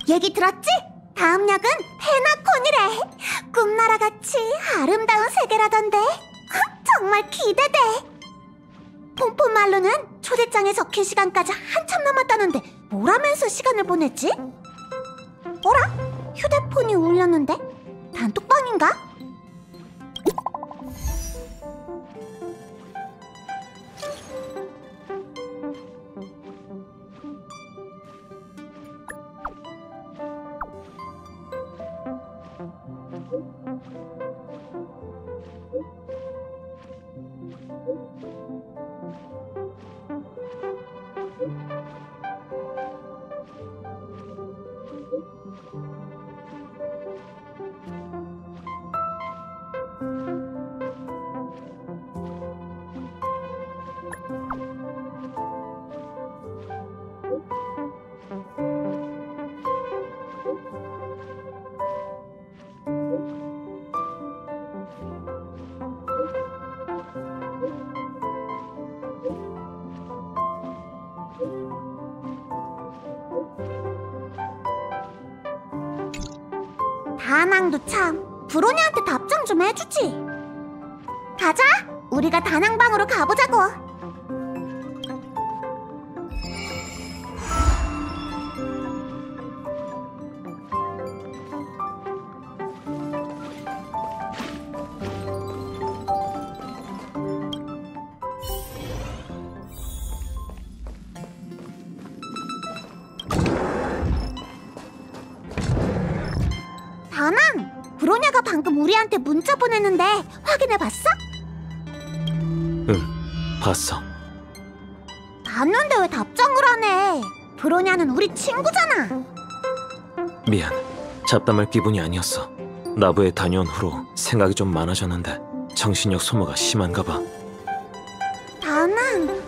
얘기 들었지? 다음 역은 페나콘이래. 꿈나라같이 아름다운 세계라던데. 정말 기대돼. 폼폼말로는 초대장에 적힌 시간까지 한참 남았다는데 뭘 하면서 시간을 보냈지? 어라? 휴대폰이 울렸는데? 단톡방인가? 다낭도 참 브로니한테 답장 좀 해주지. 가자! 우리가 다낭방으로 가보자고. 다낭! 브로냐가 방금 우리한테 문자 보냈는데 확인해봤어? 응, 봤어. 봤는데 왜 답장을 안 해? 브로냐는 우리 친구잖아. 미안, 잡담할 기분이 아니었어. 나부에 다녀온 후로 생각이 좀 많아졌는데 정신력 소모가 심한가 봐. 다낭,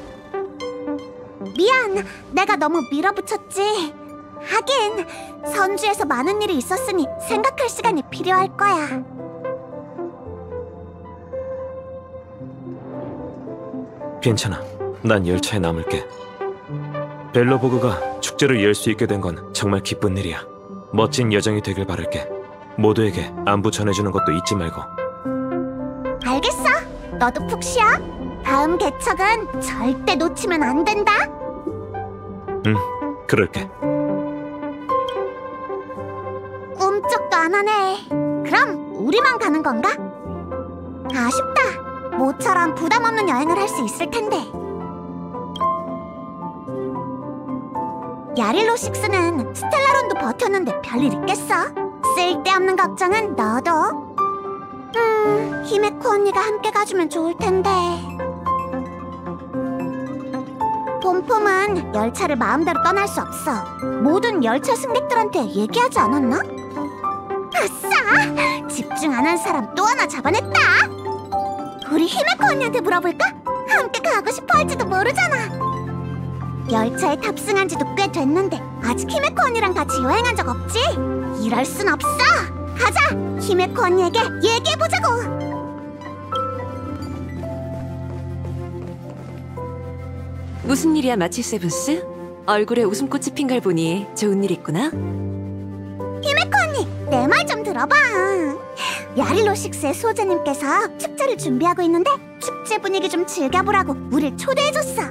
미안, 내가 너무 밀어붙였지. 하긴 선주에서 많은 일이 있었으니 생각할 시간이 필요할 거야. 괜찮아, 난 열차에 남을게. 벨로보그가 축제를 열 수 있게 된 건 정말 기쁜 일이야. 멋진 여정이 되길 바랄게. 모두에게 안부 전해주는 것도 잊지 말고. 알겠어, 너도 푹 쉬어. 다음 개척은 절대 놓치면 안 된다. 응, 그럴게. 꿈쩍도 안 하네. 그럼 우리만 가는 건가? 아쉽다. 모처럼 부담 없는 여행을 할 수 있을 텐데. 야릴로 식스는 스텔라론도 버텼는데 별일 있겠어? 쓸데없는 걱정은 너도. 히메코 언니가 함께 가주면 좋을 텐데. 폼폼은 열차를 마음대로 떠날 수 없어. 모든 열차 승객들한테 얘기하지 않았나? 아싸! 집중 안 한 사람 또 하나 잡아냈다! 우리 히메코 언니한테 물어볼까? 함께 가고 싶어 할지도 모르잖아. 열차에 탑승한 지도 꽤 됐는데 아직 히메코 언니랑 같이 여행한 적 없지? 이럴 순 없어! 가자! 히메코 언니에게 얘기해보자고! 무슨 일이야, 마치 세븐스? 얼굴에 웃음꽃이 핀 걸 보니 좋은 일 있구나? 히메코 언니, 내 말 좀 들어봐. 야릴로 식스의 수호자님께서 축제를 준비하고 있는데 축제 분위기 좀 즐겨보라고 우릴 초대해줬어.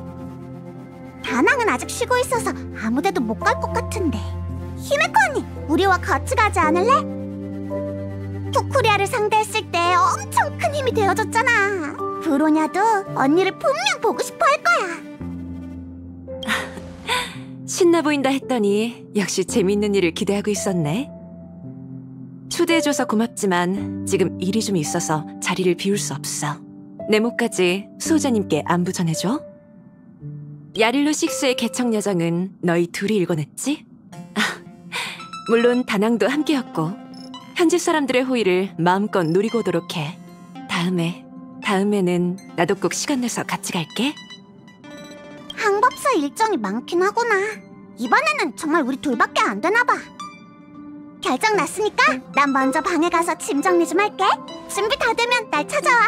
다낭은 아직 쉬고 있어서 아무데도 못 갈 것 같은데. 히메코 언니, 우리와 같이 가지 않을래? 푸쿠리아를 상대했을 때 엄청 큰 힘이 되어줬잖아. 브로냐도 언니를 분명 보고 싶어 할 거야. 신나 보인다 했더니 역시 재밌는 일을 기대하고 있었네. 초대해줘서 고맙지만 지금 일이 좀 있어서 자리를 비울 수 없어. 네모까지 수호자님께 안부 전해줘. 야릴로 식스의 개척 여정은 너희 둘이 일궈냈지? 물론 다낭도 함께였고 현지 사람들의 호의를 마음껏 누리고 오도록 해. 다음에는 나도 꼭 시간 내서 같이 갈게. 항법사 일정이 많긴 하구나. 이번에는 정말 우리 둘밖에 안 되나 봐. 결정 났으니까 난 먼저 방에 가서 짐 정리 좀 할게. 준비 다 되면 날 찾아와.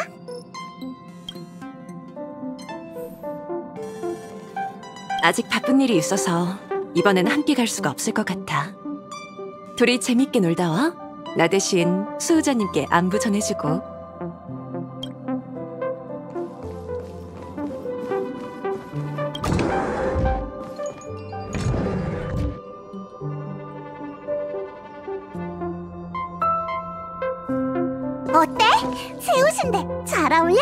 아직 바쁜 일이 있어서 이번엔 함께 갈 수가 없을 것 같아. 둘이 재밌게 놀다 와. 나 대신 수호자님께 안부 전해주고. 어때? 새 옷인데 잘 어울려?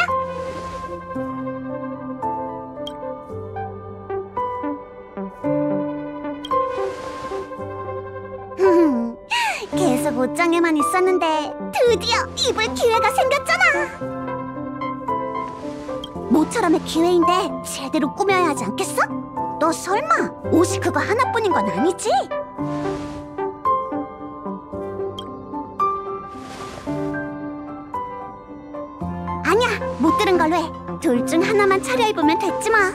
계속 옷장에만 있었는데 드디어 입을 기회가 생겼잖아. 모처럼의 기회인데 제대로 꾸며야 하지 않겠어? 너 설마 옷이 그거 하나뿐인 건 아니지? 아니야, 못 들은 걸로 해. 둘 중 하나만 차려입으면 됐지 뭐.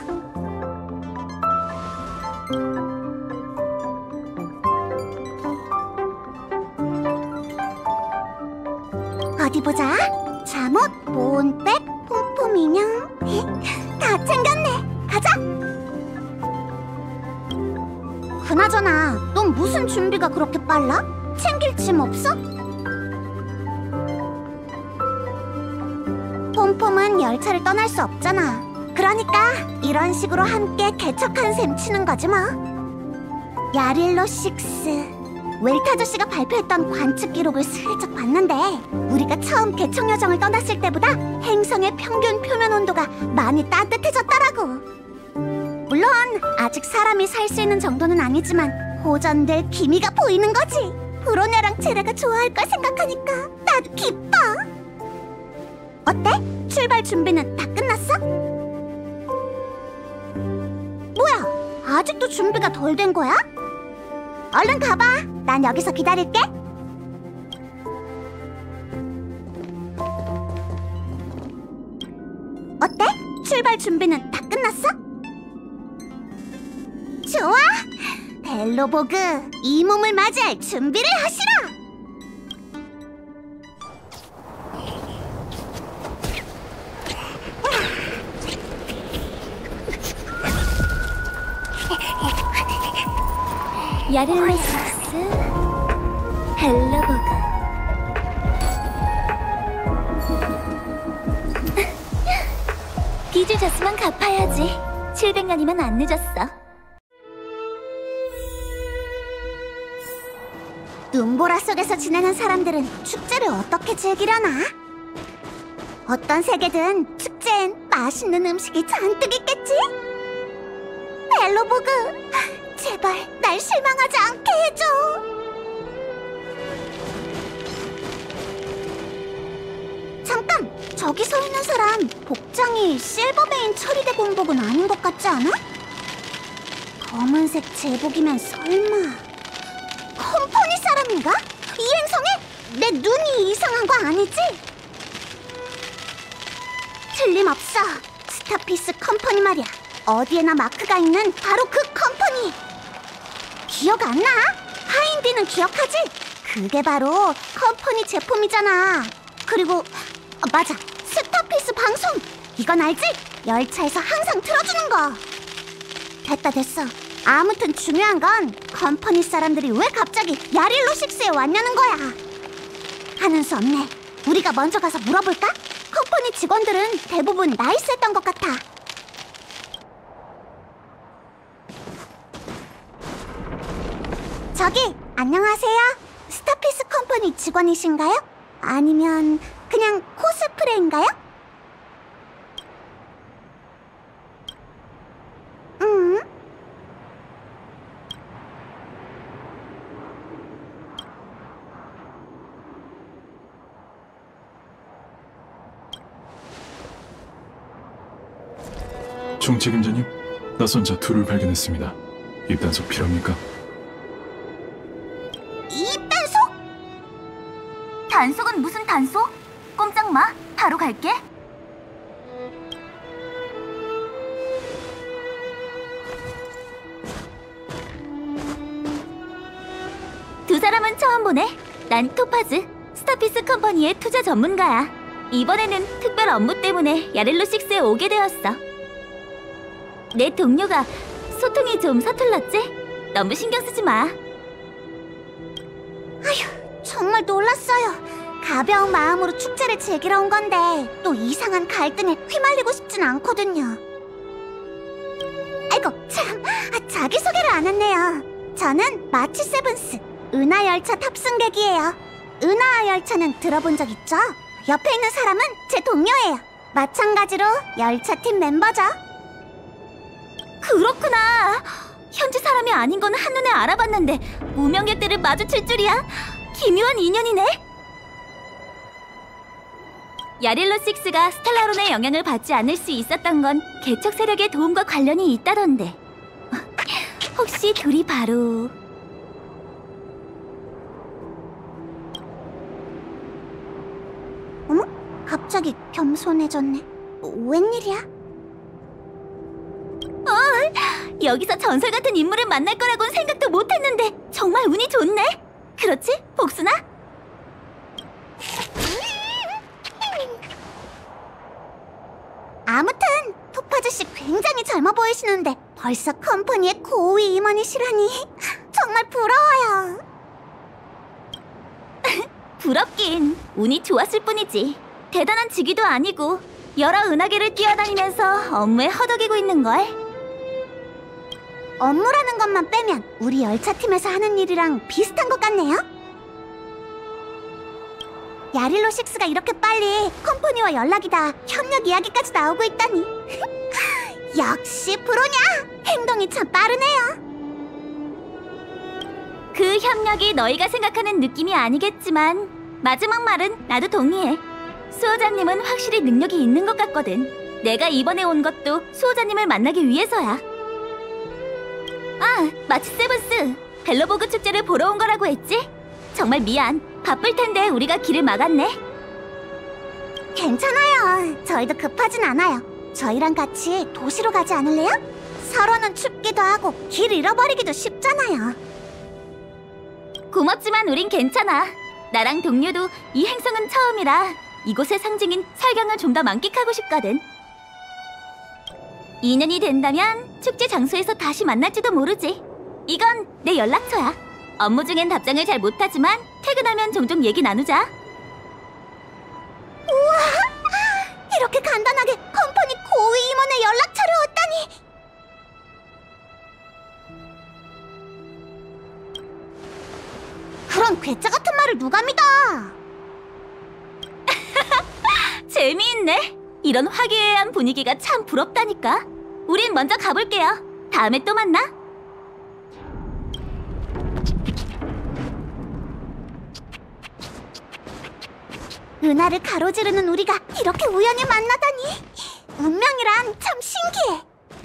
어디 보자. 잠옷, 보온백, 폼폼 인형. 다 챙겼네. 가자. 그나저나 넌 무슨 준비가 그렇게 빨라? 챙길 짐 없어? 폼폼은 열차를 떠날 수 없잖아. 그러니까 이런 식으로 함께 개척한 셈 치는 거지 뭐. 야릴로 6. 웰트 아저씨가 발표했던 관측 기록을 슬쩍 봤는데 우리가 처음 개척 여정을 떠났을 때보다 행성의 평균 표면 온도가 많이 따뜻해졌더라고. 물론 아직 사람이 살 수 있는 정도는 아니지만 호전될 기미가 보이는 거지. 브로냐랑 제라가 좋아할 걸 생각하니까 나도 기뻐. 어때? 출발 준비는 다 끝났어? 뭐야? 아직도 준비가 덜 된 거야? 얼른 가봐. 난 여기서 기다릴게. 어때? 출발 준비는 다 끝났어? 좋아! 벨로보그, 이 몸을 맞이할 준비를 하시라! 야릴로 6, 벨로보그. 빚을 졌으면 갚아야지. 700년이면 안 늦었어. 눈보라 속에서 지내는 사람들은 축제를 어떻게 즐기려나? 어떤 세계든 축제엔 맛있는 음식이 잔뜩 있겠지? 벨로보그, 제발 날 실망하지 않게 해줘. 잠깐! 저기 서 있는 사람 복장이 실버메인 처리대 공복은 아닌 것 같지 않아? 검은색 제복이면 설마 컴퍼니 사람인가? 이 행성에 내 눈이 이상한 거 아니지? 틀림없어. 스타피스 컴퍼니 말이야. 어디에나 마크가 있는 바로 그 컴퍼니. 기억 안 나? 하인디는 기억하지? 그게 바로 컴퍼니 제품이잖아. 그리고 맞아, 스타피스 방송! 이건 알지? 열차에서 항상 틀어주는 거. 됐어. 아무튼 중요한 건 컴퍼니 사람들이 왜 갑자기 야릴로 6에 왔냐는 거야. 하는 수 없네. 우리가 먼저 가서 물어볼까? 컴퍼니 직원들은 대부분 나이스했던 것 같아. 저기, 안녕하세요. 스타피스 컴퍼니 직원이신가요? 아니면 그냥 코스프레인가요? 총책임자님, 낯선 자 둘을 발견했습니다. 입단속 필요합니까? 입단속? 단속은 무슨 단속? 꼼짝 마, 바로 갈게. 두 사람은 처음 보네. 난 토파즈, 스타피스 컴퍼니의 투자 전문가야. 이번에는 특별 업무 때문에 야렐로 6에 오게 되었어. 내 동료가 소통이 좀 서툴렀지? 너무 신경 쓰지 마. 가벼운 마음으로 축제를 즐기러 온 건데 또 이상한 갈등에 휘말리고 싶진 않거든요. 아이고 참, 자기소개를 안 했네요. 저는 마치 세븐스 은하열차 탑승객이에요. 은하열차는 들어본 적 있죠? 옆에 있는 사람은 제 동료예요. 마찬가지로 열차팀 멤버죠. 그렇구나. 현지 사람이 아닌 건 한눈에 알아봤는데 무명객들을 마주칠 줄이야. 기묘한 인연이네. 야릴로 식스가 스텔라론의 영향을 받지 않을 수 있었던 건 개척 세력의 도움과 관련이 있다던데. 혹시 둘이 바로... 어머? 갑자기 겸손해졌네. 웬일이야? 여기서 전설 같은 인물을 만날 거라고는 생각도 못했는데 정말 운이 좋네. 그렇지, 복순아? 아무튼 토파즈씨 굉장히 젊어 보이시는데 벌써 컴퍼니의 고위 임원이시라니 정말 부러워요. 부럽긴 운이 좋았을 뿐이지. 대단한 직위도 아니고 여러 은하계를 뛰어다니면서 업무에 허덕이고 있는걸. 업무라는 것만 빼면 우리 열차팀에서 하는 일이랑 비슷한 것 같네요. 야릴로 식스가 이렇게 빨리 컴퍼니와 연락이 다 협력 이야기까지 나오고 있다니. 역시 프로냐! 행동이 참 빠르네요. 그 협력이 너희가 생각하는 느낌이 아니겠지만 마지막 말은 나도 동의해. 수호자님은 확실히 능력이 있는 것 같거든. 내가 이번에 온 것도 수호자님을 만나기 위해서야. 아, 마치 세븐스 벨로보그 축제를 보러 온 거라고 했지? 정말 미안. 바쁠 텐데 우리가 길을 막았네. 괜찮아요. 저희도 급하진 않아요. 저희랑 같이 도시로 가지 않을래요? 서로는 춥기도 하고 길 잃어버리기도 쉽잖아요. 고맙지만 우린 괜찮아. 나랑 동료도 이 행성은 처음이라 이곳의 상징인 설경을 좀 더 만끽하고 싶거든. 2년이 된다면 축제 장소에서 다시 만날지도 모르지. 이건 내 연락처야. 업무 중엔 답장을 잘 못하지만 퇴근하면 종종 얘기 나누자. 우와! 이렇게 간단하게 컴퍼니 고위 임원의 연락처를 얻다니! 그런 괴짜 같은 말을 누가 믿어? 재미있네. 이런 화기애애한 분위기가 참 부럽다니까. 우린 먼저 가볼게요. 다음에 또 만나. 은하를 가로지르는 우리가 이렇게 우연히 만나다니. 운명이란 참 신기해.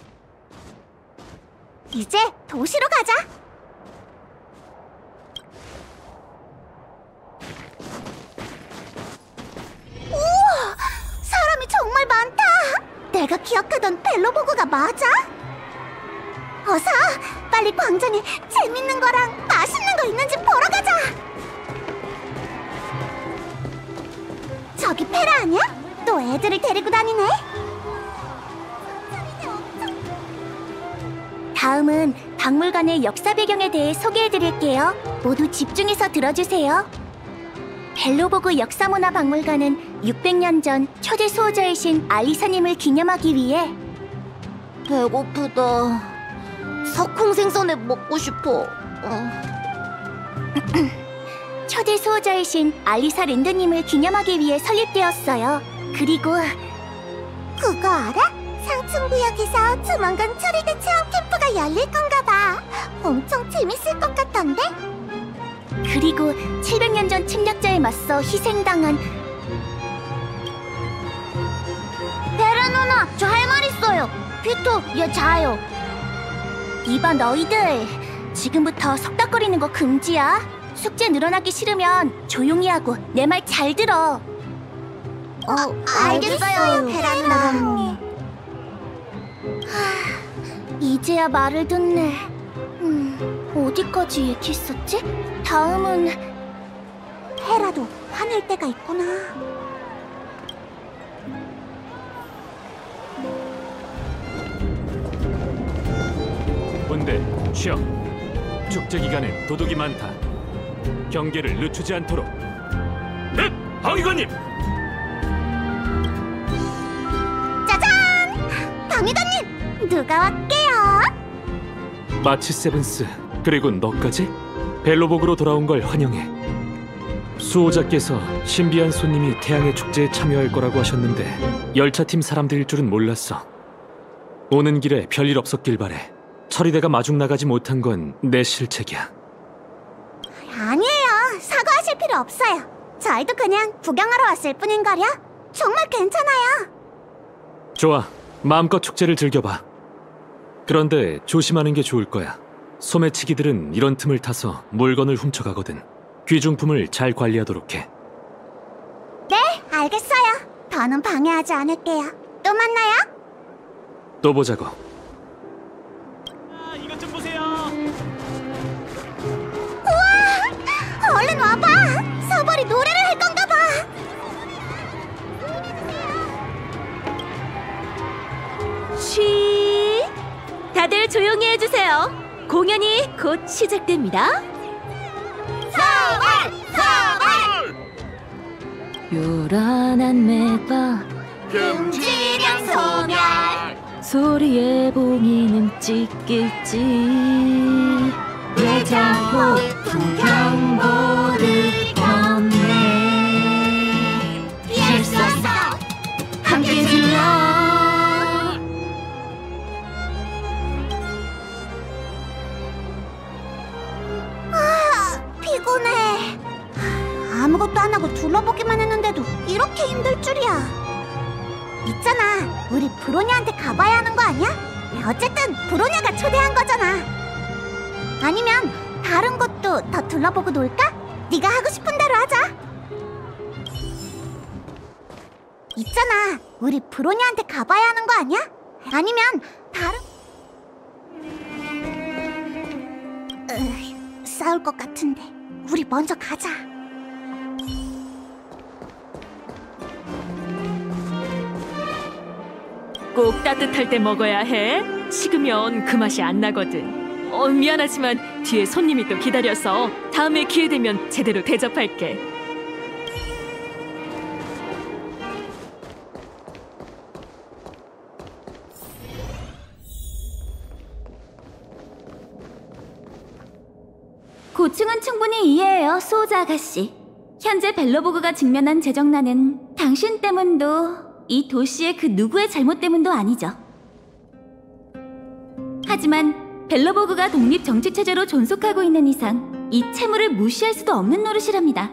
이제 도시로 가자. 우와! 사람이 정말 많다. 내가 기억하던 벨로보그가 맞아? 어서 빨리 광장에 재밌는 거랑 맛있는 거 있는지 보러 가자. 저기 페라 아니야? 또 애들을 데리고 다니네. 다음은 박물관의 역사 배경에 대해 소개해드릴게요. 모두 집중해서 들어주세요. 벨로보그 역사문화박물관은 600년 전 초대 수호자이신 알리사님을 기념하기 위해. 배고프다. 석콩 생선회 먹고 싶어. 초대 수호자이신 알리사 랜드님을 기념하기 위해 설립되었어요. 그리고 그거 알아? 상층구역에서 조만간 초리대 체험 캠프가 열릴 건가 봐. 엄청 재밌을 것 같던데? 그리고 700년 전 침략자에 맞서 희생당한. 베라 누나, 저 할 말 있어요. 피터, 얘 자요. 이봐 너희들, 지금부터 속닥거리는 거 금지야. 숙제 늘어나기 싫으면 조용히 하고 내 말 잘 들어. 알겠어요, 베라 누나. 이제야 말을 듣네. 어디까지 얘기했었지? 다음은 헤라도 화낼 때가 있구나. 본대 취업. 축제 기간엔 도둑이 많다. 경계를 늦추지 않도록. 방위관님! 짜잔! 방위관님! 누가 왔게요? 마치 세븐스, 그리고 너까지? 벨로복으로 돌아온 걸 환영해. 수호자께서 신비한 손님이 태양의 축제에 참여할 거라고 하셨는데 열차팀 사람들일 줄은 몰랐어. 오는 길에 별일 없었길 바래. 처리대가 마중 나가지 못한 건 내 실책이야. 아니에요. 사과하실 필요 없어요. 저희도 그냥 구경하러 왔을 뿐인걸요. 정말 괜찮아요. 좋아, 마음껏 축제를 즐겨봐. 그런데 조심하는 게 좋을 거야. 소매치기들은 이런 틈을 타서 물건을 훔쳐가거든. 귀중품을 잘 관리하도록 해. 네, 알겠어요. 더는 방해하지 않을게요. 또 만나요. 또 보자고. 이것 좀 보세요. 얼른 와봐. 서벌이 노래를 할 건가 봐. 쉬. 다들 조용히 해주세요. 공연이 곧 시작됩니다. 요란한 매바 금지령 소멸. 소리에 봉이는 찢길지 예정복 풍경보를 켰네. 피할 수 없어. 함께 질러. 피곤해. 아무것도 안 하고 둘러보기만 했는데도 이렇게 힘들 줄이야. 있잖아, 우리 브로냐한테 가봐야 하는 거 아니야? 어쨌든 브로냐가 초대한 거잖아. 아니면 다른 곳도 더 둘러보고 놀까? 네가 하고 싶은 대로 하자. 있잖아, 우리 브로냐한테 가봐야 하는 거 아니야? 아니면 다른... 싸울 것 같은데 우리 먼저 가자. 꼭 따뜻할 때 먹어야 해. 식으면 그 맛이 안 나거든. 미안하지만 뒤에 손님이 또 기다려서 다음에 기회 되면 제대로 대접할게. 고충은 충분히 이해해요, 수호자 아가씨. 현재 벨로보그가 직면한 재정난은 당신 때문도 이 도시의 그 누구의 잘못 때문도 아니죠. 하지만 벨로보그가 독립 정치 체제로 존속하고 있는 이상 이 채무를 무시할 수도 없는 노릇이랍니다.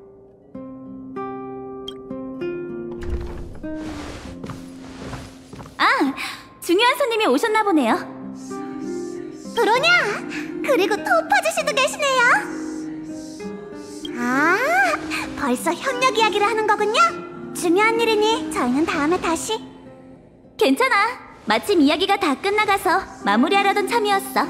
아, 중요한 손님이 오셨나 보네요. 브로냐! 그리고 토파즈씨도 계시네요. 아, 벌써 협력 이야기를 하는 거군요. 중요한 일이니 저희는 다음에 다시. 괜찮아. 마침 이야기가 다 끝나가서 마무리하려던 참이었어.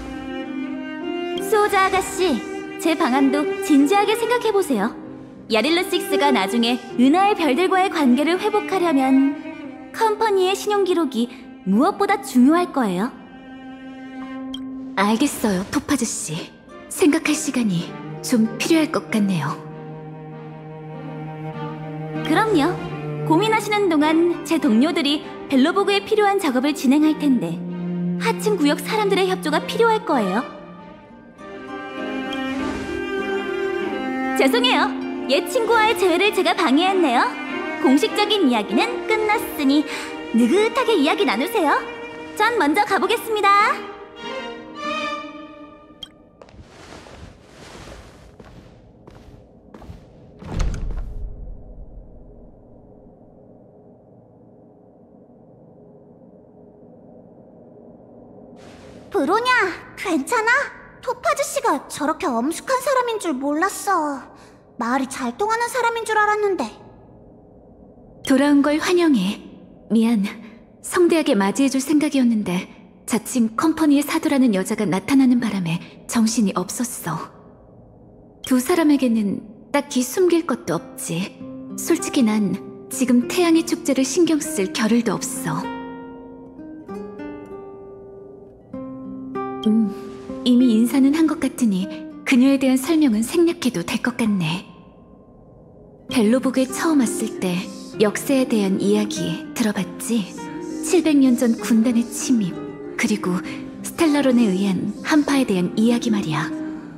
수호자 아가씨, 제 방안도 진지하게 생각해보세요. 야릴로 6가 나중에 은하의 별들과의 관계를 회복하려면 컴퍼니의 신용기록이 무엇보다 중요할 거예요. 알겠어요, 토파즈 씨. 생각할 시간이 좀 필요할 것 같네요. 그럼요. 고민하시는 동안 제 동료들이 벨로보그에 필요한 작업을 진행할 텐데 하층 구역 사람들의 협조가 필요할 거예요. 죄송해요. 옛 친구와의 재회를 제가 방해했네요. 공식적인 이야기는 끝났으니 느긋하게 이야기 나누세요. 전 먼저 가보겠습니다. 브로냐, 괜찮아? 토파즈씨가 저렇게 엄숙한 사람인 줄 몰랐어. 말이 잘 통하는 사람인 줄 알았는데. 돌아온 걸 환영해. 미안. 성대하게 맞이해줄 생각이었는데 자칭 컴퍼니의 사도라는 여자가 나타나는 바람에 정신이 없었어. 두 사람에게는 딱히 숨길 것도 없지. 솔직히 난 지금 태양의 축제를 신경 쓸 겨를도 없어. 이미 인사는 한 것 같으니 그녀에 대한 설명은 생략해도 될 것 같네. 벨로보그에 처음 왔을 때 역사에 대한 이야기 들어봤지? 700년 전 군단의 침입, 그리고 스텔라론에 의한 한파에 대한 이야기 말이야.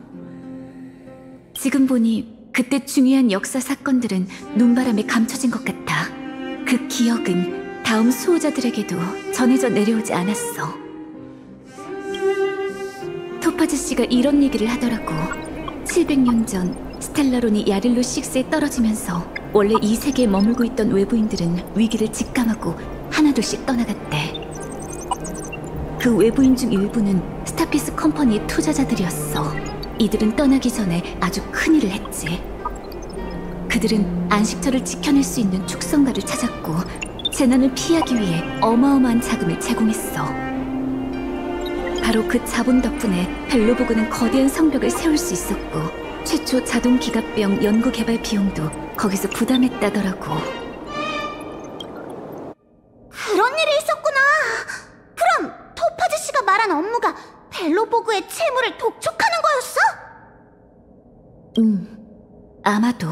지금 보니 그때 중요한 역사 사건들은 눈바람에 감춰진 것 같아. 그 기억은 다음 수호자들에게도 전해져 내려오지 않았어. 토파즈 씨가 이런 얘기를 하더라고. 700년 전 스텔라론이 야릴로 6에 떨어지면서 원래 이 세계에 머물고 있던 외부인들은 위기를 직감하고 하나둘씩 떠나갔대. 그 외부인 중 일부는 스타피스 컴퍼니의 투자자들이었어. 이들은 떠나기 전에 아주 큰일을 했지. 그들은 안식처를 지켜낼 수 있는 축성가를 찾았고 재난을 피하기 위해 어마어마한 자금을 제공했어. 바로 그 자본 덕분에 벨로보그는 거대한 성벽을 세울 수 있었고 최초 자동 기갑병 연구 개발 비용도 거기서 부담했다더라고. 그런 일이 있었구나. 그럼 토파즈 씨가 말한 업무가 벨로보그의 채무를 독촉하는 거였어? 아마도.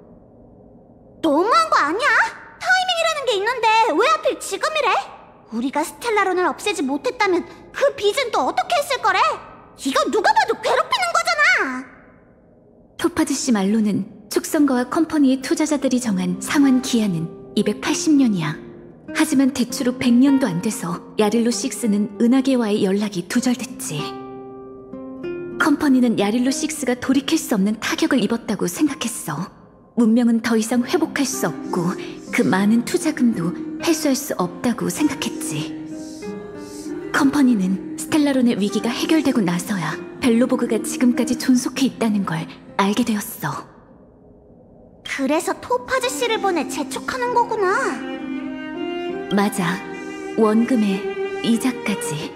너무한 거 아니야? 타이밍이라는 게 있는데 왜 하필 지금이래? 우리가 스텔라론을 없애지 못했다면 그 빚은 또 어떻게 했을 거래? 이거 누가 봐도 괴롭히는 거잖아. 토파즈 씨 말로는 축성가와 컴퍼니의 투자자들이 정한 상환 기한은 280년이야. 하지만 대출 후 100년도 안 돼서 야릴로 6는 은하계와의 연락이 두절됐지. 컴퍼니는 야릴로 6가 돌이킬 수 없는 타격을 입었다고 생각했어. 문명은 더 이상 회복할 수 없고 그 많은 투자금도 회수할 수 없다고 생각했지. 컴퍼니는 스텔라론의 위기가 해결되고 나서야 벨로보그가 지금까지 존속해 있다는 걸 알게 되었어. 그래서 토파즈 씨를 보내 재촉하는 거구나. 맞아. 원금에 이자까지.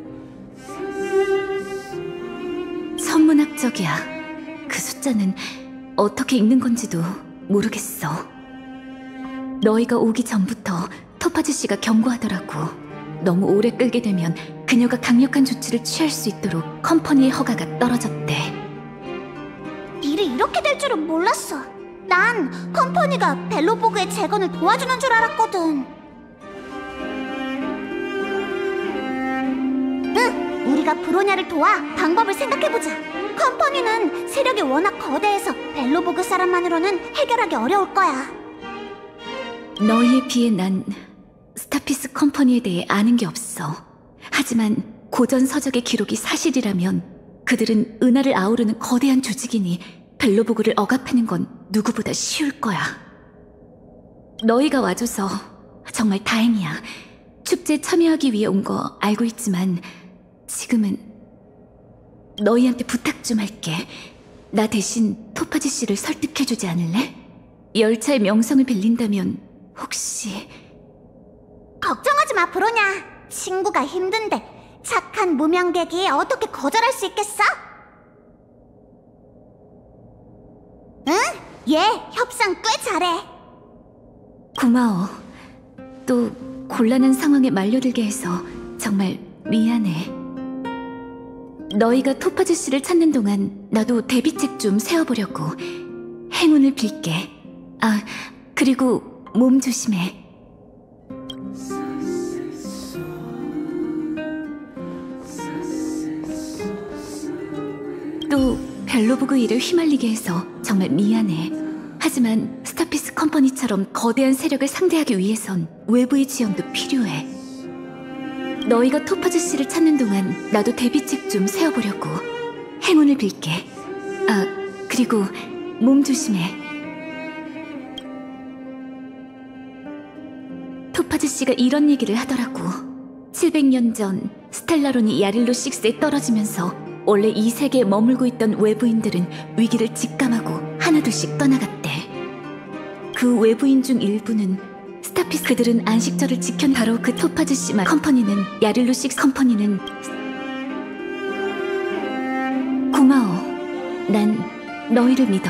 천문학적이야. 그 숫자는 어떻게 읽는 건지도 모르겠어. 너희가 오기 전부터 토파즈 씨가 경고하더라고. 너무 오래 끌게 되면 그녀가 강력한 조치를 취할 수 있도록 컴퍼니의 허가가 떨어졌대. 일이 이렇게 될 줄은 몰랐어. 난 컴퍼니가 벨로보그의 재건을 도와주는 줄 알았거든. 응, 우리가 브로냐를 도와 방법을 생각해보자. 컴퍼니는 세력이 워낙 거대해서 벨로보그 사람만으로는 해결하기 어려울 거야. 너희에 비해 난 스타피스 컴퍼니에 대해 아는 게 없어. 하지만 고전 서적의 기록이 사실이라면 그들은 은하를 아우르는 거대한 조직이니 벨로보그를 억압하는 건 누구보다 쉬울 거야. 너희가 와줘서 정말 다행이야. 축제에 참여하기 위해 온 거 알고 있지만 지금은 너희한테 부탁 좀 할게. 나 대신 토파즈 씨를 설득해주지 않을래? 열차의 명성을 빌린다면 혹시... 걱정하지 마, 브로냐. 친구가 힘든데 착한 무명객이 어떻게 거절할 수 있겠어? 응? 얘 협상 꽤 잘해. 고마워. 또 곤란한 상황에 말려들게 해서 정말 미안해. 너희가 토파즈 씨를 찾는 동안 나도 데뷔책 좀 세워보려고. 행운을 빌게. 아, 그리고 몸 조심해. 또 벨로보그 일을 휘말리게 해서 정말 미안해. 하지만 스타피스 컴퍼니처럼 거대한 세력을 상대하기 위해선 외부의 지원도 필요해. 너희가 토파즈 씨를 찾는 동안 나도 데뷔책 좀 세워보려고. 행운을 빌게. 아, 그리고 몸 조심해. 토파즈 씨가 이런 얘기를 하더라고. 700년 전 스텔라론이 야릴로 6에 떨어지면서 원래 이 세계에 머물고 있던 외부인들은 위기를 직감하고 하나둘씩 떠나갔대. 그 외부인 중 일부는 스타피스 그들은 안식처를 지켜 바로 그 토파즈 씨 말 컴퍼니는 야릴로 6 컴퍼니는 고마워. 난 너희를 믿어.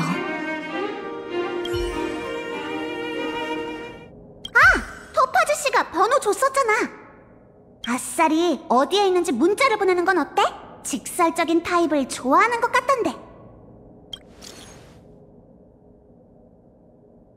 토파즈 씨가 번호 줬었잖아. 아싸리 어디에 있는지 문자를 보내는 건 어때? 직설적인 타입을 좋아하는 것 같던데.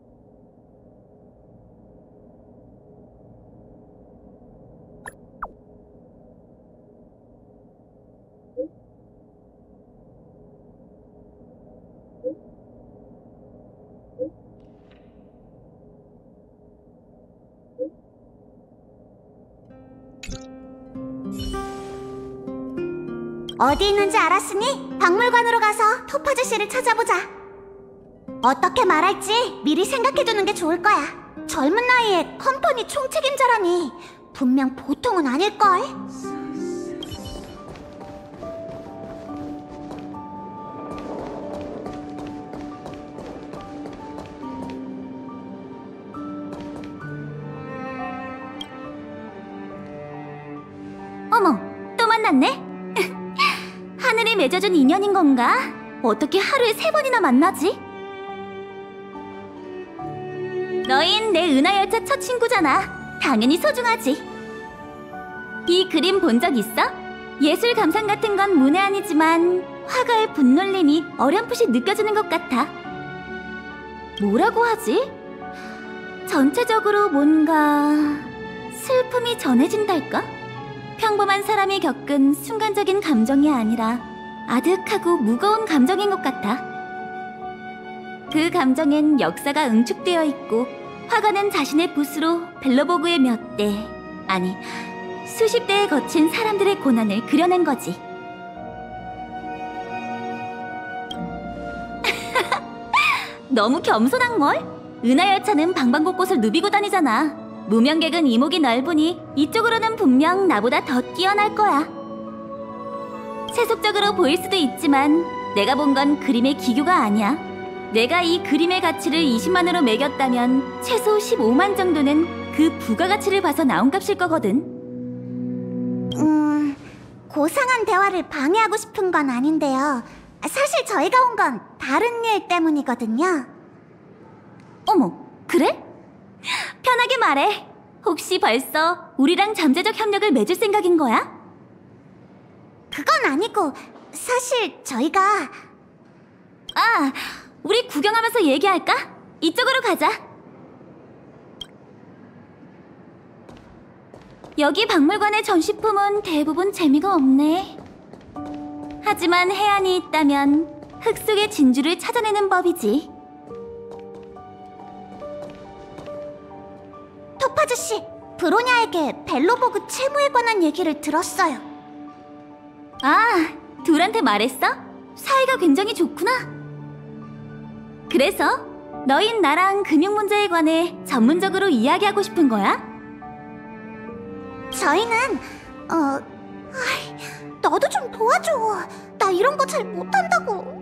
어디 있는지 알았으니 박물관으로 가서 토파즈 씨를 찾아보자. 어떻게 말할지 미리 생각해두는 게 좋을 거야. 젊은 나이에 컴퍼니 총책임자라니 분명 보통은 아닐걸? 어머, 또 만났네? 하늘이 맺어준 인연인 건가? 어떻게 하루에 3번이나 만나지? 너흰 내 은하열차 첫 친구잖아. 당연히 소중하지. 이 그림 본 적 있어? 예술 감상 같은 건 문외한이지만 화가의 분놀림이 어렴풋이 느껴지는 것 같아. 뭐라고 하지? 전체적으로 뭔가 슬픔이 전해진달까? 평범한 사람이 겪은 순간적인 감정이 아니라 아득하고 무거운 감정인 것 같아. 그 감정엔 역사가 응축되어 있고 화가는 자신의 붓으로 벨로보그의 몇 대, 아니 수십 대에 거친 사람들의 고난을 그려낸 거지. 너무 겸손한걸? 은하열차는 방방곳곳을 누비고 다니잖아. 무명객은 이목이 넓으니 이쪽으로는 분명 나보다 더 뛰어날 거야. 세속적으로 보일 수도 있지만 내가 본 건 그림의 기교가 아니야. 내가 이 그림의 가치를 20만으로 매겼다면 최소 15만 정도는 그 부가가치를 봐서 나온 값일 거거든. 고상한 대화를 방해하고 싶은 건 아닌데요. 사실 저희가 온 건 다른 일 때문이거든요. 어머, 그래? 편하게 말해. 혹시 벌써 우리랑 잠재적 협력을 맺을 생각인 거야? 그건 아니고 사실 저희가... 아, 우리 구경하면서 얘기할까? 이쪽으로 가자. 여기 박물관의 전시품은 대부분 재미가 없네. 하지만 해안이 있다면 흙 속의 진주를 찾아내는 법이지. 토파즈 씨, 브로냐에게 벨로보그 채무에 관한 얘기를 들었어요. 아, 둘한테 말했어? 사이가 굉장히 좋구나. 그래서 너흰 나랑 금융 문제에 관해 전문적으로 이야기하고 싶은 거야? 저희는 너도 좀 도와줘. 나 이런 거 잘 못한다고.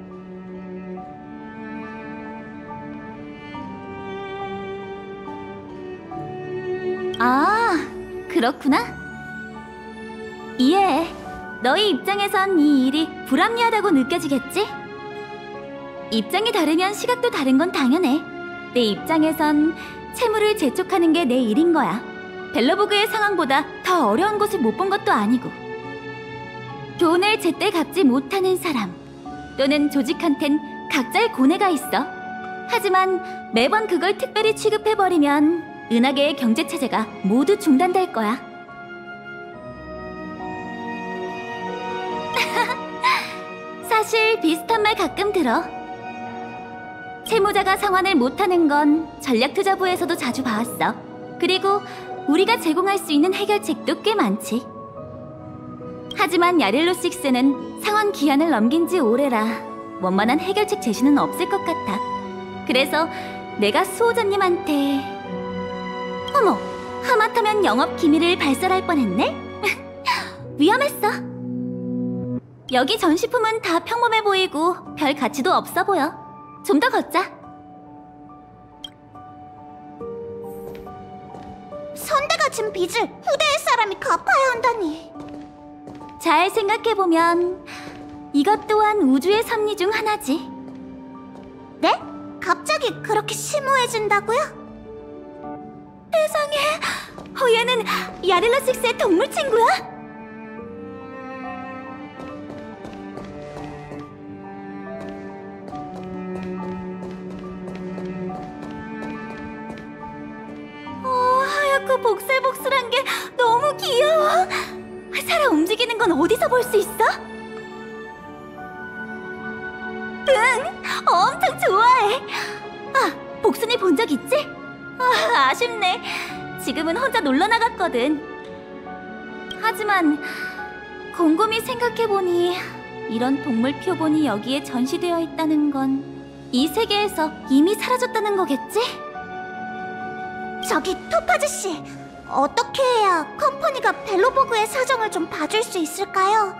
아, 그렇구나. 이해해. 너희 입장에선 이 일이 불합리하다고 느껴지겠지? 입장이 다르면 시각도 다른 건 당연해. 내 입장에선 채무를 재촉하는 게 내 일인 거야. 벨로보그의 상황보다 더 어려운 곳을 못 본 것도 아니고. 돈을 제때 갚지 못하는 사람, 또는 조직한텐 각자의 고뇌가 있어. 하지만 매번 그걸 특별히 취급해버리면 은하계의 경제체제가 모두 중단될 거야. 사실 비슷한 말 가끔 들어. 채무자가 상환을 못하는 건 전략투자부에서도 자주 봐왔어. 그리고 우리가 제공할 수 있는 해결책도 꽤 많지. 하지만 야렐로6는 상환 기한을 넘긴 지 오래라 원만한 해결책 제시는 없을 것 같아. 그래서 내가 수호자님한테... 어머, 하마터면 영업 기밀을 발설할 뻔했네? 위험했어. 여기 전시품은 다 평범해 보이고 별 가치도 없어 보여. 좀 더 걷자. 선대가 진 빚을 후대의 사람이 갚아야 한다니. 잘 생각해보면 이것 또한 우주의 섭리 중 하나지. 네? 갑자기 그렇게 심오해진다고요? 세상에, 얘는 야렐로6의 동물 친구야? 하얗고 복슬복슬한 게 너무 귀여워. 살아 움직이는 건 어디서 볼 수 있어? 응, 아쉽네. 지금은 혼자 놀러 나갔거든. 하지만 곰곰이 생각해보니 이런 동물 표본이 여기에 전시되어 있다는 건 이 세계에서 이미 사라졌다는 거겠지? 저기 토파즈 씨, 어떻게 해야 컴퍼니가 벨로보그의 사정을 좀 봐줄 수 있을까요?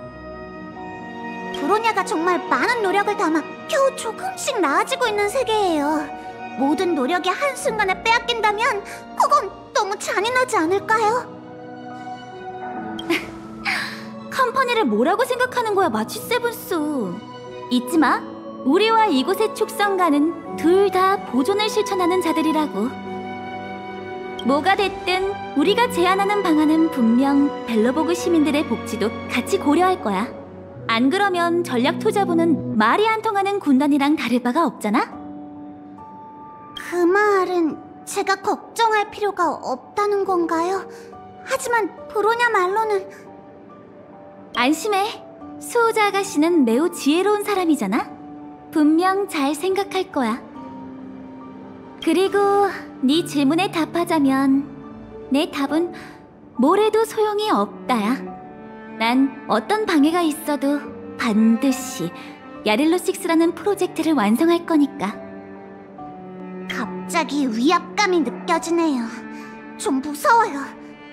브로냐가 정말 많은 노력을 담아 겨우 조금씩 나아지고 있는 세계예요. 모든 노력이 한순간에 빼앗긴다면 그건 너무 잔인하지 않을까요? 컴퍼니를 뭐라고 생각하는 거야, 마치 세븐스. 잊지 마. 우리와 이곳의 축성가는 둘 다 보존을 실천하는 자들이라고. 뭐가 됐든 우리가 제안하는 방안은 분명 벨로보그 시민들의 복지도 같이 고려할 거야. 안 그러면 전략 투자부는 말이 안 통하는 군단이랑 다를 바가 없잖아? 그 말은 제가 걱정할 필요가 없다는 건가요? 하지만 브로냐 말로는 안심해. 수호자 아가씨는 매우 지혜로운 사람이잖아? 분명 잘 생각할 거야. 그리고 네 질문에 답하자면 내 답은 뭐래도 소용이 없다야. 난 어떤 방해가 있어도 반드시 야렐로6라는 프로젝트를 완성할 거니까. 갑자기 위압감이 느껴지네요. 좀 무서워요.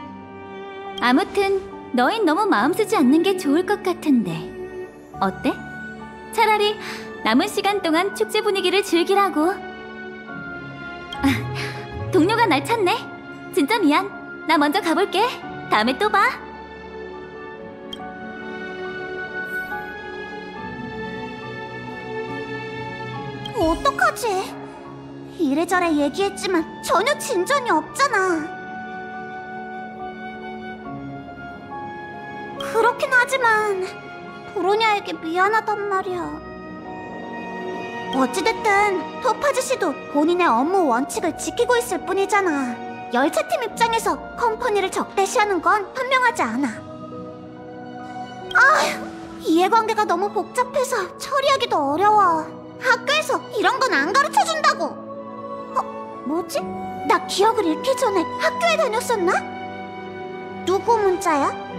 아무튼 너흰 너무 마음 쓰지 않는 게 좋을 것 같은데 어때? 차라리 남은 시간 동안 축제 분위기를 즐기라고. 동료가 날 찾네. 진짜 미안. 나 먼저 가볼게. 다음에 또 봐. 어떡하지? 이래저래 얘기했지만 전혀 진전이 없잖아. 그렇긴 하지만 브로냐에게 미안하단 말이야. 어찌됐든 토파즈 씨도 본인의 업무 원칙을 지키고 있을 뿐이잖아. 열차팀 입장에서 컴퍼니를 적대시하는 건 현명하지 않아. 아휴, 이해관계가 너무 복잡해서 처리하기도 어려워. 학교에서 이런 건 안 가르쳐준다고. 뭐지? 나 기억을 잃기 전에 학교에 다녔었나? 누구 문자야?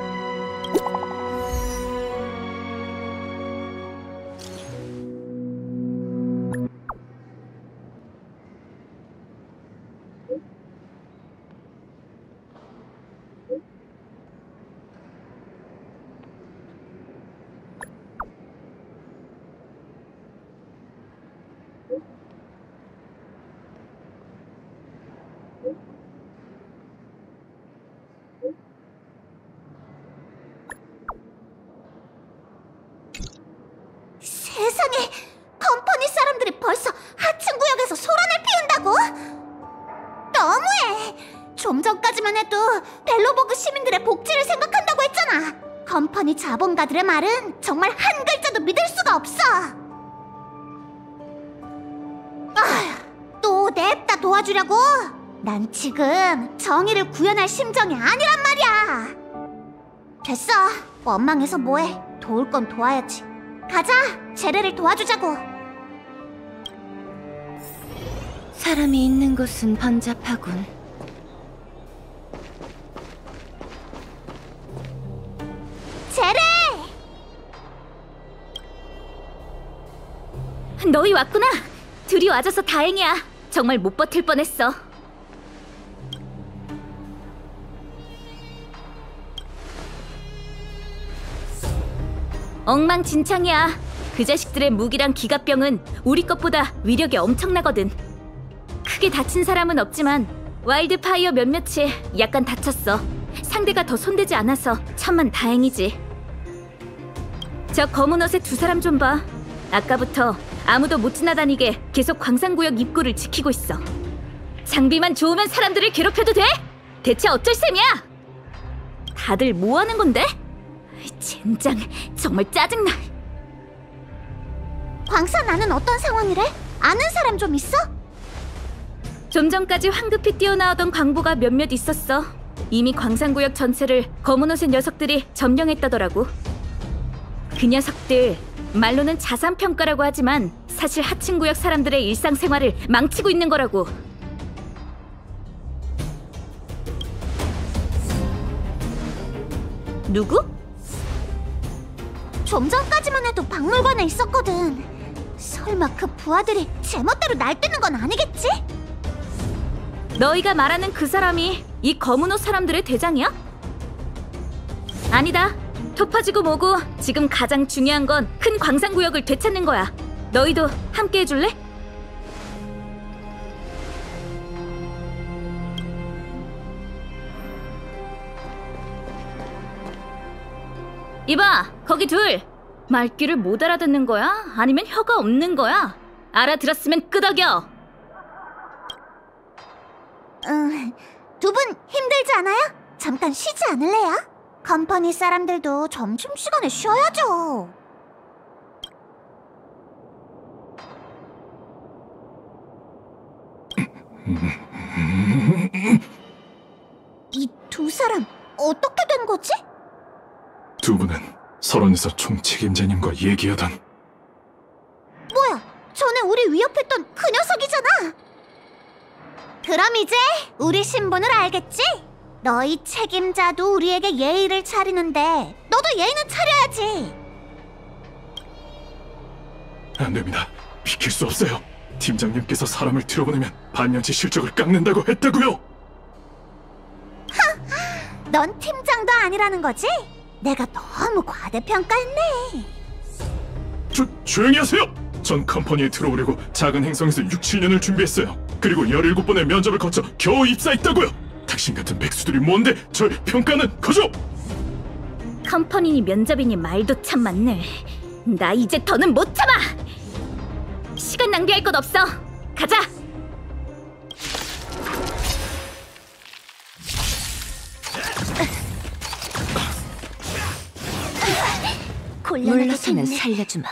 세상에, 컴퍼니 사람들이 벌써 하층 구역에서 소란을 피운다고? 너무해! 좀 전까지만 해도 벨로보그 시민들의 복지를 생각한다고 했잖아. 컴퍼니 자본가들의 말은 정말 한 글자도 믿을 수가 없어. 아휴, 또 냅다 도와주려고? 난 지금 정의를 구현할 심정이 아니란 말이야. 됐어, 원망해서 뭐해. 도울 건 도와야지. 가자, 제레를 도와주자고. 사람이 있는 곳은 번잡하군. 제레! 너희 왔구나. 둘이 와줘서 다행이야. 정말 못 버틸 뻔했어. 엉망진창이야. 그 자식들의 무기랑 기갑병은 우리 것보다 위력이 엄청나거든. 크게 다친 사람은 없지만 와일드파이어 몇몇이 약간 다쳤어. 상대가 더 손대지 않아서 천만 다행이지. 저 검은 옷의 두 사람 좀 봐. 아까부터 아무도 못 지나다니게 계속 광산구역 입구를 지키고 있어. 장비만 좋으면 사람들을 괴롭혀도 돼? 대체 어쩔 셈이야? 다들 뭐 하는 건데? 젠장, 정말 짜증나. 광산 안은 어떤 상황이래? 아는 사람 좀 있어? 좀 전까지 황급히 뛰어나오던 광부가 몇몇 있었어. 이미 광산구역 전체를 검은 옷의 녀석들이 점령했다더라고. 그 녀석들 말로는 자산평가라고 하지만 사실 하층구역 사람들의 일상생활을 망치고 있는 거라고. 누구? 좀 전까지만 해도 박물관에 있었거든. 설마 그 부하들이 제멋대로 날뛰는 건 아니겠지? 너희가 말하는 그 사람이 이 검은 옷 사람들의 대장이야? 아니다. 토파지고 뭐고 지금 가장 중요한 건 큰 광산구역을 되찾는 거야. 너희도 함께 해줄래? 이봐, 거기 둘! 말귀를 못 알아듣는 거야? 아니면 혀가 없는 거야? 알아들었으면 끄덕여! 두 분 힘들지 않아요? 잠깐 쉬지 않을래요? 컴퍼니 사람들도 점심시간에 쉬어야죠. 이 두 사람 어떻게 된 거지? 두 분은 설원에서 총책임자님과 얘기하던 뭐야, 전에 우리 위협했던 그 녀석이잖아. 그럼 이제 우리 신분을 알겠지? 너희 책임자도 우리에게 예의를 차리는데 너도 예의는 차려야지. 안 됩니다. 비킬 수 없어요. 팀장님께서 사람을 들여보내면 반년치 실적을 깎는다고 했다고요. 넌 팀장도 아니라는 거지? 내가 너무 과대평가했네. 조용히 하세요! 전 컴퍼니에 들어오려고 작은 행성에서 6-7년을 준비했어요. 그리고 17번의 면접을 거쳐 겨우 입사했다고요. 당신 같은 백수들이 뭔데 절 평가는 거죠? 컴퍼니니 면접이니 말도 참 많네. 나 이제 더는 못 참아! 시간 낭비할 것 없어. 가자! 물러서면 살려주마.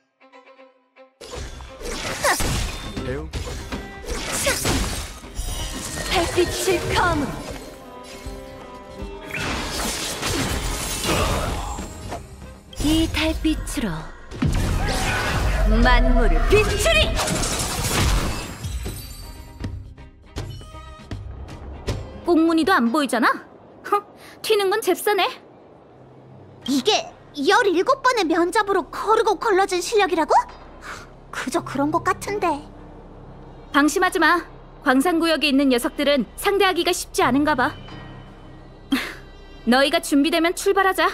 달빛을 감으로 이 달빛으로 만물을 비추리! 꽁무니도 안 보이잖아? 튀는 건 잽싸네. 이게 17번의 면접으로 거르고 걸러진 실력이라고? 그저 그런 것 같은데. 방심하지 마. 광산구역에 있는 녀석들은 상대하기가 쉽지 않은가 봐. 너희가 준비되면 출발하자.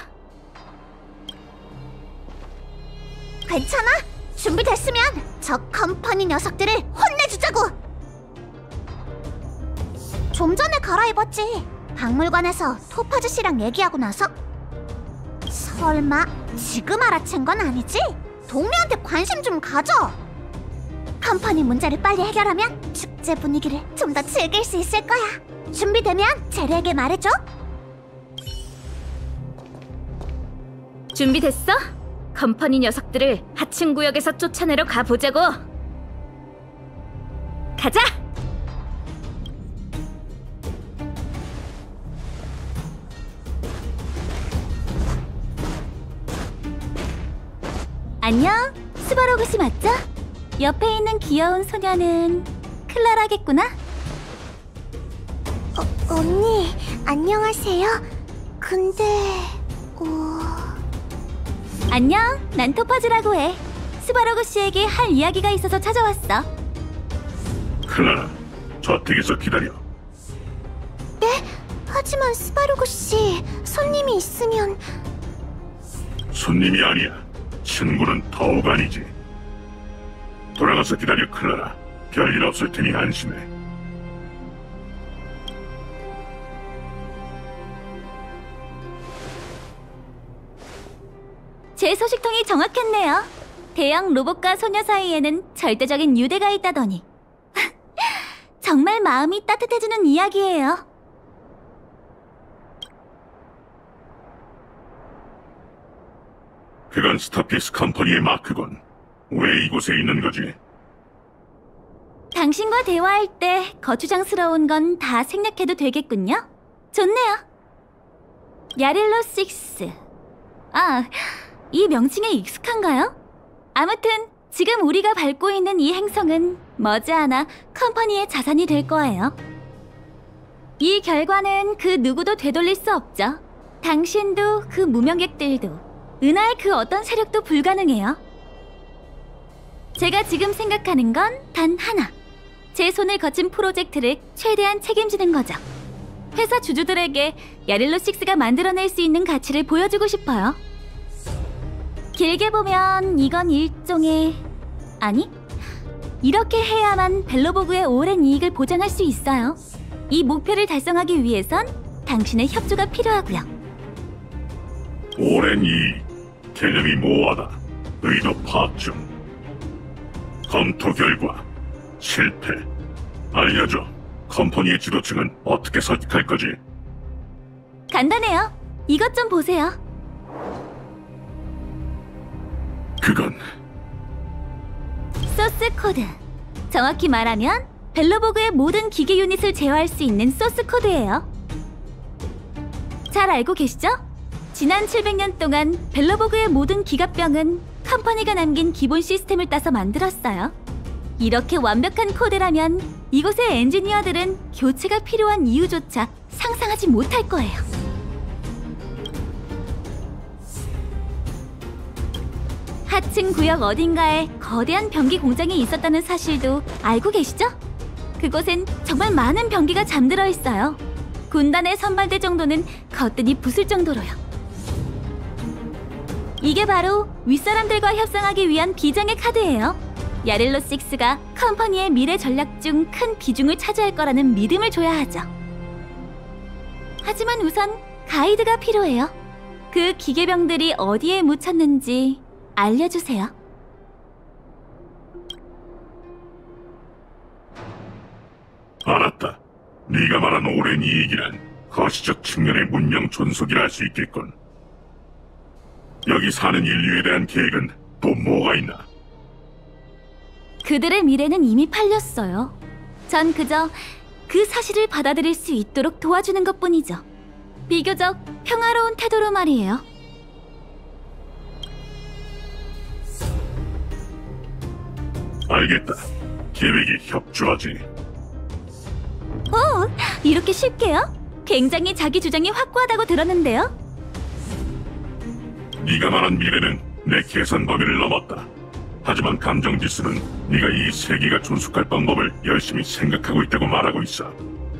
괜찮아? 준비됐으면 저 컴퍼니 녀석들을 혼내주자고! 좀 전에 갈아입었지. 박물관에서 토파즈 씨랑 얘기하고 나서. 설마 지금 알아챈 건 아니지? 동료한테 관심 좀 가져! 컴퍼니 문제를 빨리 해결하면 축제 분위기를 좀 더 즐길 수 있을 거야. 준비되면 제리에게 말해줘. 준비됐어? 컴퍼니 녀석들을 하층 구역에서 쫓아내러 가보자고. 가자! 안녕, 스바로그 씨 맞죠? 옆에 있는 귀여운 소녀는 클라라겠구나? 언니, 안녕하세요. 근데... 안녕, 난 토파즈라고 해. 스바로그 씨에게 할 이야기가 있어서 찾아왔어. 클라라, 저택에서 기다려. 네? 하지만 스바로그 씨, 손님이 있으면... 손님이 아니야. 친구는 더욱 아니지. 돌아가서 기다려, 클라라. 별일 없을 테니 안심해. 제 소식통이 정확했네요. 대형 로봇과 소녀 사이에는 절대적인 유대가 있다더니. 정말 마음이 따뜻해지는 이야기예요. 그건 스타피스 컴퍼니의 마크군. 왜 이곳에 있는 거지? 당신과 대화할 때 거추장스러운 건 다 생략해도 되겠군요. 좋네요. 야릴로 6. 아, 이 명칭에 익숙한가요? 아무튼 지금 우리가 밟고 있는 이 행성은 머지않아 컴퍼니의 자산이 될 거예요. 이 결과는 그 누구도 되돌릴 수 없죠. 당신도 그 무명객들도 은하의 그 어떤 세력도 불가능해요. 제가 지금 생각하는 건 단 하나. 제 손을 거친 프로젝트를 최대한 책임지는 거죠. 회사 주주들에게 야릴로6가 만들어낼 수 있는 가치를 보여주고 싶어요. 길게 보면 이건 일종의... 아니, 이렇게 해야만 벨로보그의 오랜 이익을 보장할 수 있어요. 이 목표를 달성하기 위해선 당신의 협조가 필요하고요. 오랜 이익, 개념이 모호하다. 의도 파악 중. 검토 결과 실패. 알려줘. 컴퍼니의 지도층은 어떻게 설득할 거지? 간단해요. 이것 좀 보세요. 그건 소스 코드. 정확히 말하면 벨로보그의 모든 기계 유닛을 제어할 수 있는 소스 코드예요. 잘 알고 계시죠? 지난 700년 동안 벨로보그의 모든 기갑병은 컴퍼니가 남긴 기본 시스템을 따서 만들었어요. 이렇게 완벽한 코드라면 이곳의 엔지니어들은 교체가 필요한 이유조차 상상하지 못할 거예요. 하층 구역 어딘가에 거대한 변기 공장이 있었다는 사실도 알고 계시죠? 그곳엔 정말 많은 변기가 잠들어 있어요. 군단의 선발대 정도는 거뜬히 부술 정도로요. 이게 바로 윗사람들과 협상하기 위한 비장의 카드예요. 야릴로6가 컴퍼니의 미래 전략 중 큰 비중을 차지할 거라는 믿음을 줘야 하죠. 하지만 우선 가이드가 필요해요. 그 기계병들이 어디에 묻혔는지 알려주세요. 알았다. 네가 말한 오랜 이익이란 거시적 측면의 문명 존속이라 할 수 있겠군. 여기 사는 인류에 대한 계획은 또 뭐가 있나? 그들의 미래는 이미 팔렸어요. 전 그저 그 사실을 받아들일 수 있도록 도와주는 것뿐이죠. 비교적 평화로운 태도로 말이에요. 알겠다. 계획에 협조하지. 이렇게 쉽게요? 굉장히 자기 주장이 확고하다고 들었는데요. 네가 말한 미래는 내 계산 범위를 넘었다. 하지만 감정지수는 네가 이 세계가 존속할 방법을 열심히 생각하고 있다고 말하고 있어.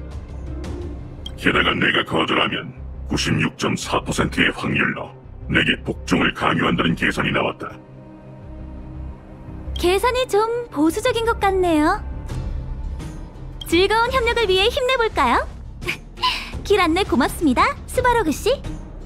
게다가 내가 거절하면 96.4%의 확률로 내게 복종을 강요한다는 계산이 나왔다. 계산이 좀 보수적인 것 같네요. 즐거운 협력을 위해 힘내볼까요? 길 안내 고맙습니다, 스바로그 씨.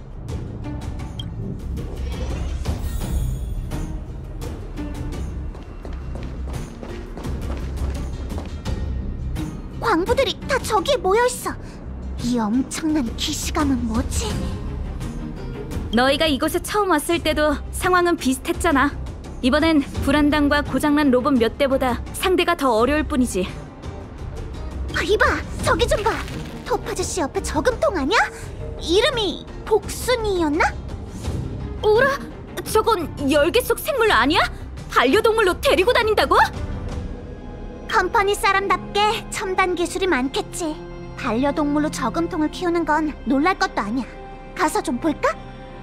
광부들이 다 저기에 모여있어. 이 엄청난 기시감은 뭐지? 너희가 이곳에 처음 왔을 때도 상황은 비슷했잖아. 이번엔 불안당과 고장난 로봇 몇 대보다 상대가 더 어려울 뿐이지. 이봐, 저기 좀 봐. 토파즈씨 옆에 저금통 아니야? 이름이 복순이였나? 오라, 저건 열개 속 생물 아니야? 반려동물로 데리고 다닌다고? 컴퍼니 사람답게 첨단 기술이 많겠지. 반려동물로 저금통을 키우는 건 놀랄 것도 아니야. 가서 좀 볼까?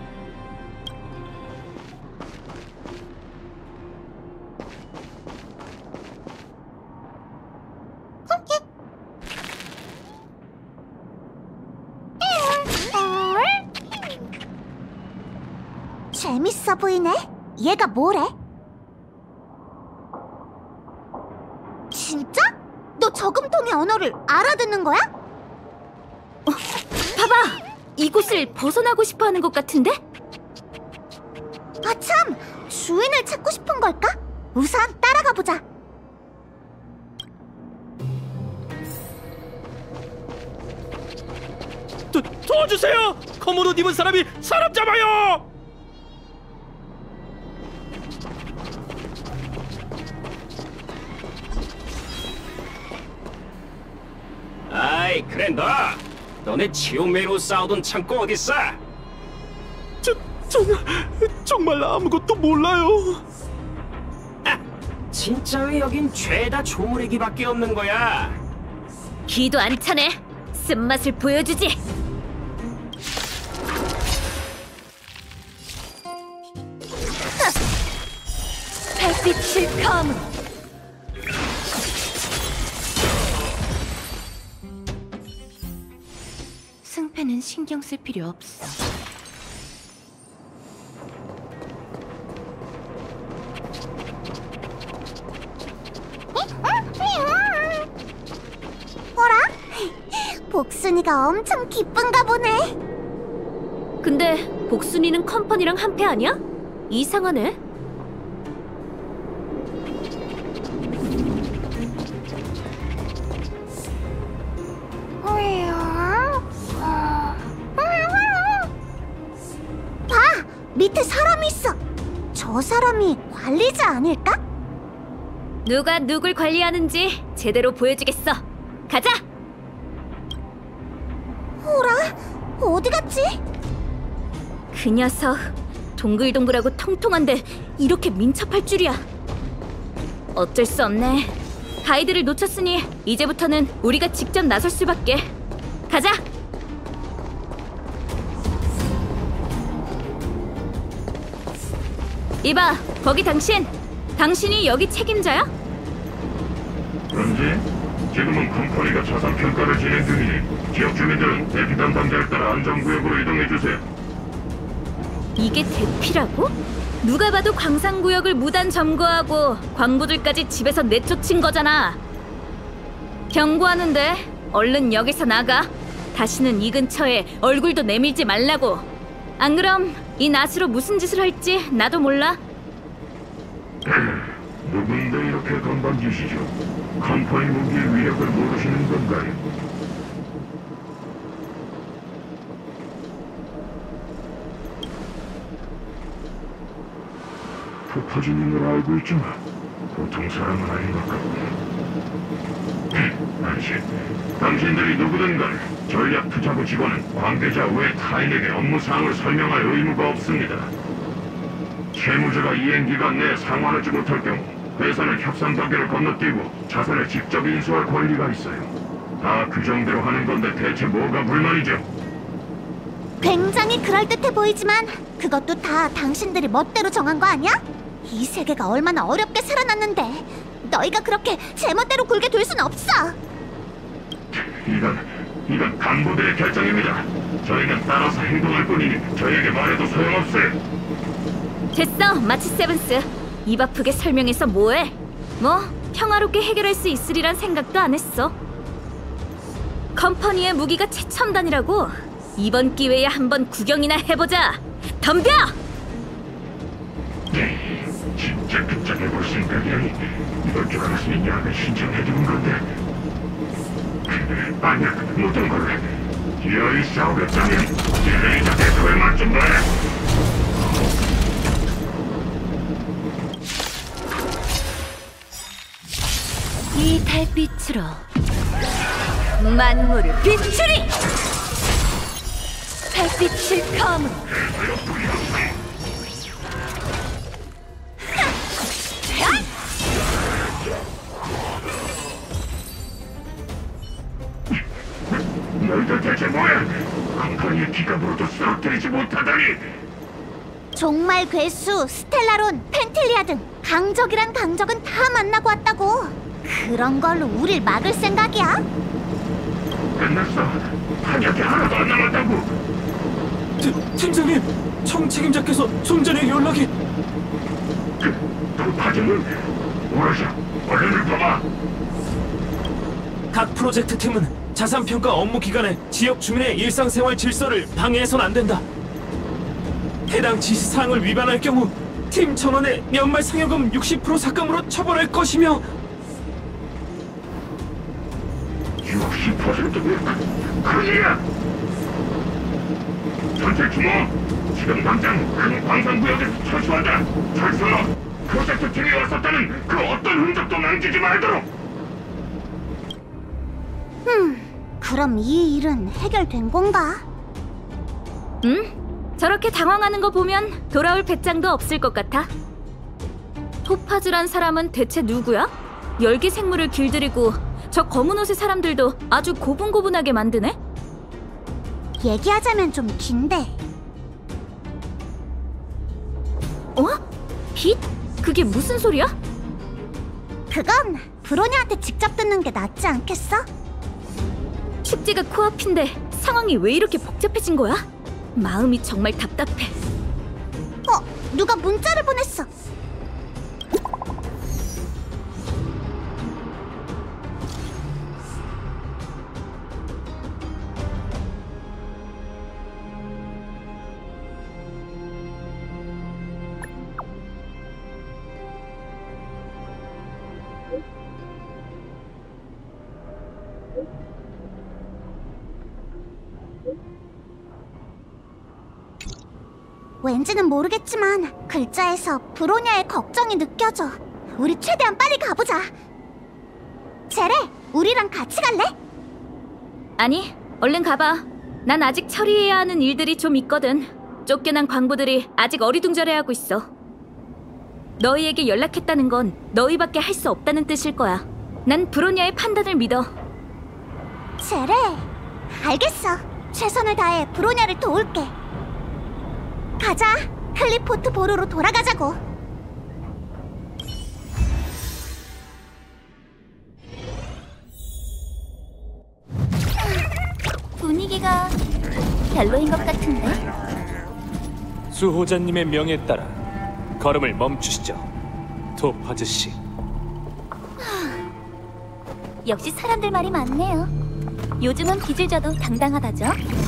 재밌어 보이네. 얘가 뭐래? 진짜? 너 저금통의 언어를 알아듣는 거야? 봐봐! 이곳을 벗어나고 싶어 하는 것 같은데? 아참! 주인을 찾고 싶은 걸까? 우선 따라가 보자. 도와주세요! 검은 옷 입은 사람이 사람 잡아요! 아이, 그래 너네 치오메로 싸우던 창고 어딨어? 정말 아무것도 몰라요. 진짜 왜 여긴 죄다 조물애기밖에 없는 거야? 기도 안 차네. 쓴맛을 보여주지. 달빛을 감으로. 승패는 신경 쓸 필요 없어. 어라? 복순이가 엄청 기쁜가 보네. 근데 복순이는 컴퍼니랑 한패 아니야? 이상하네. 봐! 밑에 사람이 있어. 저 사람이 관리자 아닐까? 누가 누굴 관리하는지 제대로 보여주겠어. 가자! 어라? 어디 갔지? 그 녀석 동글동글하고 통통한데 이렇게 민첩할 줄이야. 어쩔 수 없네. 가이드를 놓쳤으니 이제부터는 우리가 직접 나설 수밖에. 가자! 이봐, 거기 당신! 당신이 여기 책임자야? 그런지 지금은 컴퍼니가 자산 평가를 진행 중이니 지역 주민들은 대피 담당자에 따라 안전구역으로 이동해주세요. 이게 대피라고? 누가 봐도 광산구역을 무단 점거하고 광부들까지 집에서 내쫓은 거잖아. 경고하는데 얼른 여기서 나가. 다시는 이 근처에 얼굴도 내밀지 말라고. 안 그럼 이 낫으로 무슨 짓을 할지 나도 몰라. 누군데 이렇게 건방지시죠? 컴퍼니 무기의 위력을 모르시는 건가요? 푸파진인 걸 알고 있지만 보통 사람은 아닌 것 같네. 당신들이 누구든 간에 전략 투자부 직원은 관계자 외 타인에게 업무사항을 설명할 의무가 없습니다. 채무자가 이행기간 내에 상환하지 못할 경우 회사는 협상 단계를 건너뛰고 자산을 직접 인수할 권리가 있어요. 다 규정대로 하는 건데 대체 뭐가 불만이죠? 굉장히 그럴듯해 보이지만 그것도 다 당신들이 멋대로 정한 거 아니야? 이 세계가 얼마나 어렵게 살아났는데 너희가 그렇게 제멋대로 굴게 둘 순 없어. 이건 간부들의 결정입니다. 저희는 따라서 행동할 뿐이니 저희에게 말해도 소용없어요. 됐어, 마치 세븐스. 입 아프게 설명해서 뭐해? 뭐 평화롭게 해결할 수 있으리란 생각도 안 했어. 컴퍼니의 무기가 최첨단이라고. 이번 기회에 한번 구경이나 해보자. 덤벼! 진짜 끝장해볼 생각이라니. 이럴 줄 알았으면 약을 신청해주는 건데. 만약 모든 걸 여의 싸우겠다면 레이저 대표에 맞좀 봐. 이 달빛으로 만물을 비추리! 달빛을 감으로. 너희들 대체 뭐야? 컴퍼니의 기갑으로도 쓰러뜨리지 못하다니. 종말 괴수, 스텔라론, 펜틸리아 등 강적이란 강적은 다 만나고 왔다고. 그런 걸로 우릴 막을 생각이야? 끝났어. 한약이 하나도 안 남았다고. 팀장님! 청 책임자께서 좀 전에 연락이... 파지는 오라샤, 얼른을 봐봐. 각 프로젝트 팀은 자산평가 업무 기간에 지역 주민의 일상생활 질서를 방해해선 안 된다. 해당 지시사항을 위반할 경우 팀 전원의 연말 상여금 60% 삭감으로 처벌할 것이며 60%면 큰일이야. 전체 주모, 지금 당장 큰 광산구역에서 철수한다. 철수! 프로젝트 팀이 왔었다는 그 어떤 흔적도 남기지 말도록. 그럼 이 일은 해결된 건가? 응? 저렇게 당황하는 거 보면 돌아올 배짱도 없을 것 같아. 토파즈란 사람은 대체 누구야? 열기 생물을 길들이고 저 검은 옷의 사람들도 아주 고분고분하게 만드네? 얘기하자면 좀 긴데 어? 빛? 그게 무슨 소리야? 그건 브로냐한테 직접 듣는 게 낫지 않겠어? 축제가 코앞인데 상황이 왜 이렇게 복잡해진 거야? 마음이 정말 답답해. 누가 문자를 보냈어. 왠지는 모르겠지만 글자에서 브로냐의 걱정이 느껴져. 우리 최대한 빨리 가보자. 제레, 우리랑 같이 갈래? 아니, 얼른 가봐. 난 아직 처리해야 하는 일들이 좀 있거든. 쫓겨난 광부들이 아직 어리둥절해하고 있어. 너희에게 연락했다는 건 너희밖에 할 수 없다는 뜻일 거야. 난 브로냐의 판단을 믿어. 제레, 알겠어. 최선을 다해 브로냐를 도울게. 가자, 클리포트 보로로 돌아가자고. 분위기가 별로인 것 같은데? 수호자님의 명에 따라 걸음을 멈추시죠, 토파즈 씨. 역시 사람들 말이 많네요. 요즘은 빚을 져도 당당하다죠?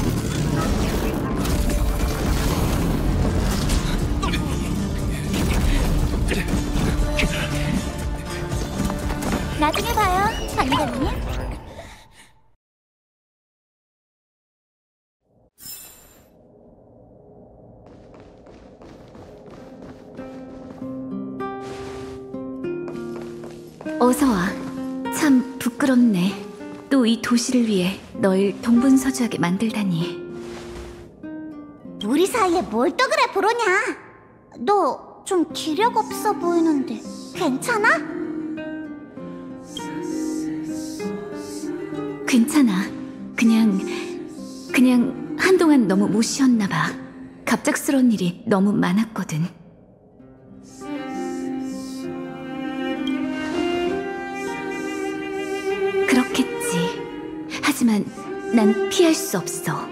나중에 봐요, 반장님. 어서 와. 참 부끄럽네. 또 이 도시를 위해 널 동분서주하게 만들다니. 우리 사이에 뭘 또 그래, 브로냐. 너 좀 기력 없어 보이는데 괜찮아? 괜찮아. 그냥 한동안 너무 못 쉬었나 봐. 갑작스러운 일이 너무 많았거든. 그렇겠지. 하지만 난 피할 수 없어.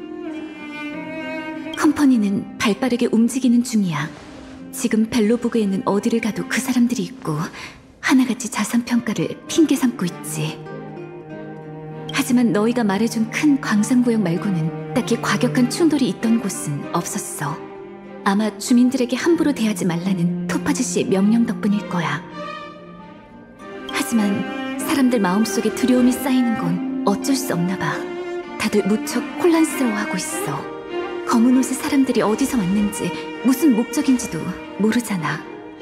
컴퍼니는 발빠르게 움직이는 중이야. 지금 벨로보그에는 어디를 가도 그 사람들이 있고 하나같이 자산평가를 핑계 삼고 있지. 하지만 너희가 말해준 큰 광산구역 말고는 딱히 과격한 충돌이 있던 곳은 없었어. 아마 주민들에게 함부로 대하지 말라는 토파즈 씨의 명령 덕분일 거야. 하지만 사람들 마음속에 두려움이 쌓이는 건 어쩔 수 없나 봐. 다들 무척 혼란스러워하고 있어. 검은 옷의 사람들이 어디서 왔는지 무슨 목적인지도 모르잖아.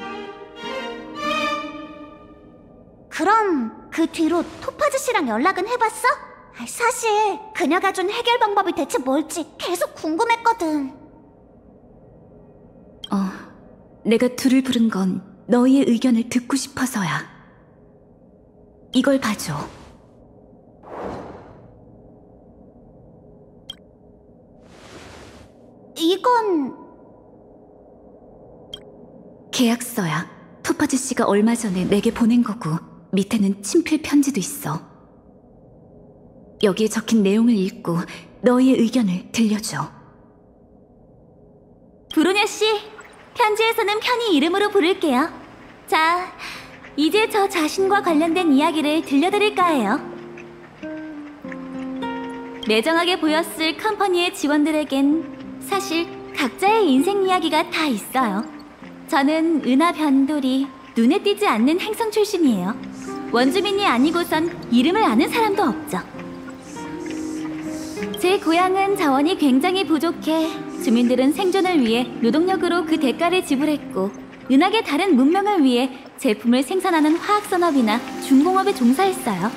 그럼 그 뒤로 토파즈 씨랑 연락은 해봤어? 사실 그녀가 준 해결 방법이 대체 뭘지 계속 궁금했거든. 내가 둘을 부른 건 너희의 의견을 듣고 싶어서야. 이걸 봐줘. 이건... 계약서야. 토파즈 씨가 얼마 전에 내게 보낸 거고 밑에는 친필 편지도 있어. 여기에 적힌 내용을 읽고 너희의 의견을 들려줘. 브로냐 씨, 편지에서는 편히 이름으로 부를게요. 자, 이제 저 자신과 관련된 이야기를 들려드릴까 해요. 매정하게 보였을 컴퍼니의 직원들에겐 사실 각자의 인생 이야기가 다 있어요. 저는 은하 변돌이, 눈에 띄지 않는 행성 출신이에요. 원주민이 아니고선 이름을 아는 사람도 없죠. 제 고향은 자원이 굉장히 부족해 주민들은 생존을 위해 노동력으로 그 대가를 지불했고, 은하계 다른 문명을 위해 제품을 생산하는 화학산업이나 중공업에 종사했어요.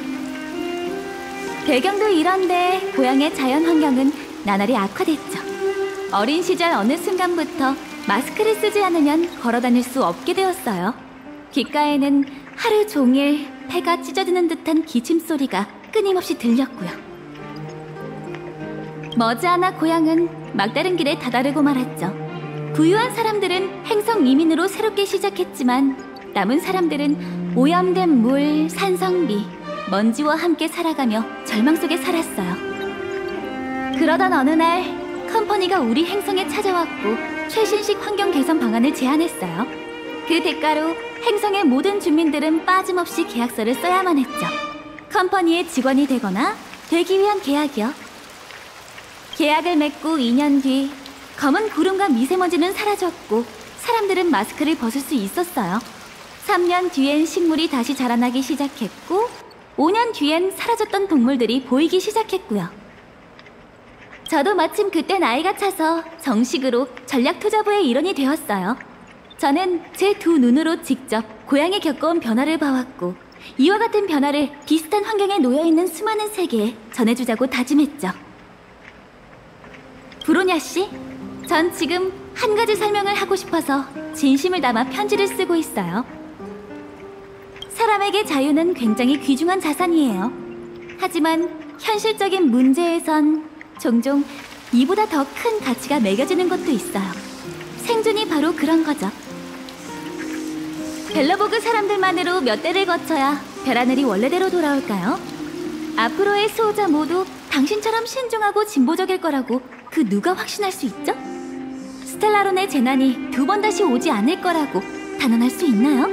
배경도 이런데 고향의 자연환경은 나날이 악화됐죠. 어린 시절 어느 순간부터 마스크를 쓰지 않으면 걸어다닐 수 없게 되었어요. 귓가에는 하루 종일 폐가 찢어지는 듯한 기침소리가 끊임없이 들렸고요. 머지않아 고향은 막다른 길에 다다르고 말았죠. 부유한 사람들은 행성 이민으로 새롭게 시작했지만 남은 사람들은 오염된 물, 산성비, 먼지와 함께 살아가며 절망 속에 살았어요. 그러던 어느 날 컴퍼니가 우리 행성에 찾아왔고 최신식 환경 개선 방안을 제안했어요. 그 대가로 행성의 모든 주민들은 빠짐없이 계약서를 써야만 했죠. 컴퍼니의 직원이 되거나 되기 위한 계약이요. 계약을 맺고 2년 뒤 검은 구름과 미세먼지는 사라졌고 사람들은 마스크를 벗을 수 있었어요. 3년 뒤엔 식물이 다시 자라나기 시작했고 5년 뒤엔 사라졌던 동물들이 보이기 시작했고요. 저도 마침 그때 나이가 차서 정식으로 전략투자부의 일원이 되었어요. 저는 제 두 눈으로 직접 고향에 겪어온 변화를 봐왔고 이와 같은 변화를 비슷한 환경에 놓여있는 수많은 세계에 전해주자고 다짐했죠. 브로냐 씨, 전 지금 한 가지 설명을 하고 싶어서 진심을 담아 편지를 쓰고 있어요. 사람에게 자유는 굉장히 귀중한 자산이에요. 하지만 현실적인 문제에선 종종 이보다 더 큰 가치가 매겨지는 것도 있어요. 생존이 바로 그런 거죠. 벨러보그 사람들만으로 몇 대를 거쳐야 별하늘이 원래대로 돌아올까요? 앞으로의 수호자 모두 당신처럼 신중하고 진보적일 거라고 그 누가 확신할 수 있죠? 스텔라론의 재난이 두 번 다시 오지 않을 거라고 단언할 수 있나요?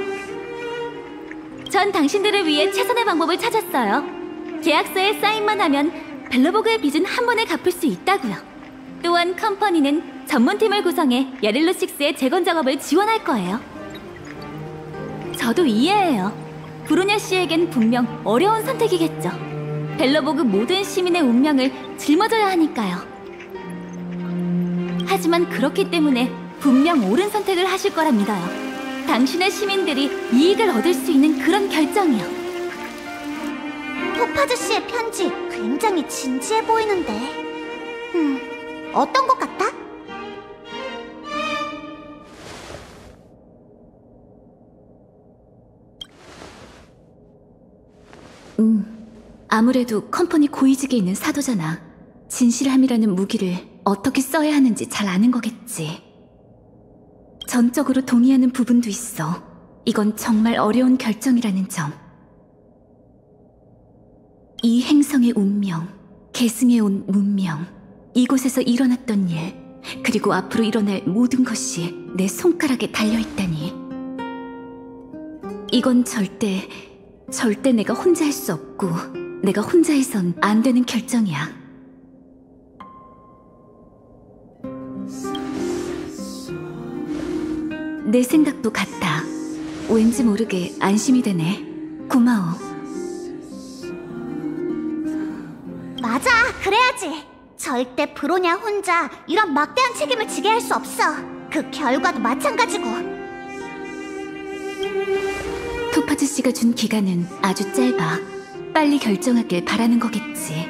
전 당신들을 위해 최선의 방법을 찾았어요. 계약서에 사인만 하면 벨러보그의 빚은 한 번에 갚을 수 있다고요. 또한 컴퍼니는 전문팀을 구성해 야릴로6의 재건 작업을 지원할 거예요. 저도 이해해요. 브로냐 씨에겐 분명 어려운 선택이겠죠. 벨러보그 모든 시민의 운명을 짊어져야 하니까요. 하지만 그렇기 때문에 분명 옳은 선택을 하실 거라 믿어요. 당신의 시민들이 이익을 얻을 수 있는 그런 결정이요. 토파즈 씨의 편지 굉장히 진지해 보이는데 어떤 것 같아? 아무래도 컴퍼니 고위직에 있는 사도잖아. 진실함이라는 무기를 어떻게 써야 하는지 잘 아는 거겠지. 전적으로 동의하는 부분도 있어. 이건 정말 어려운 결정이라는 점. 이 행성의 운명, 계승해온 문명, 이곳에서 일어났던 일, 그리고 앞으로 일어날 모든 것이 내 손가락에 달려있다니. 이건 절대 내가 혼자 할 수 없고 내가 혼자 해선 안 되는 결정이야. 내 생각도 같아. 왠지 모르게 안심이 되네. 고마워. 맞아, 그래야지. 절대 브로냐 혼자 이런 막대한 책임을 지게 할 수 없어. 그 결과도 마찬가지고. 토파즈 씨가 준 기간은 아주 짧아. 빨리 결정하길 바라는 거겠지.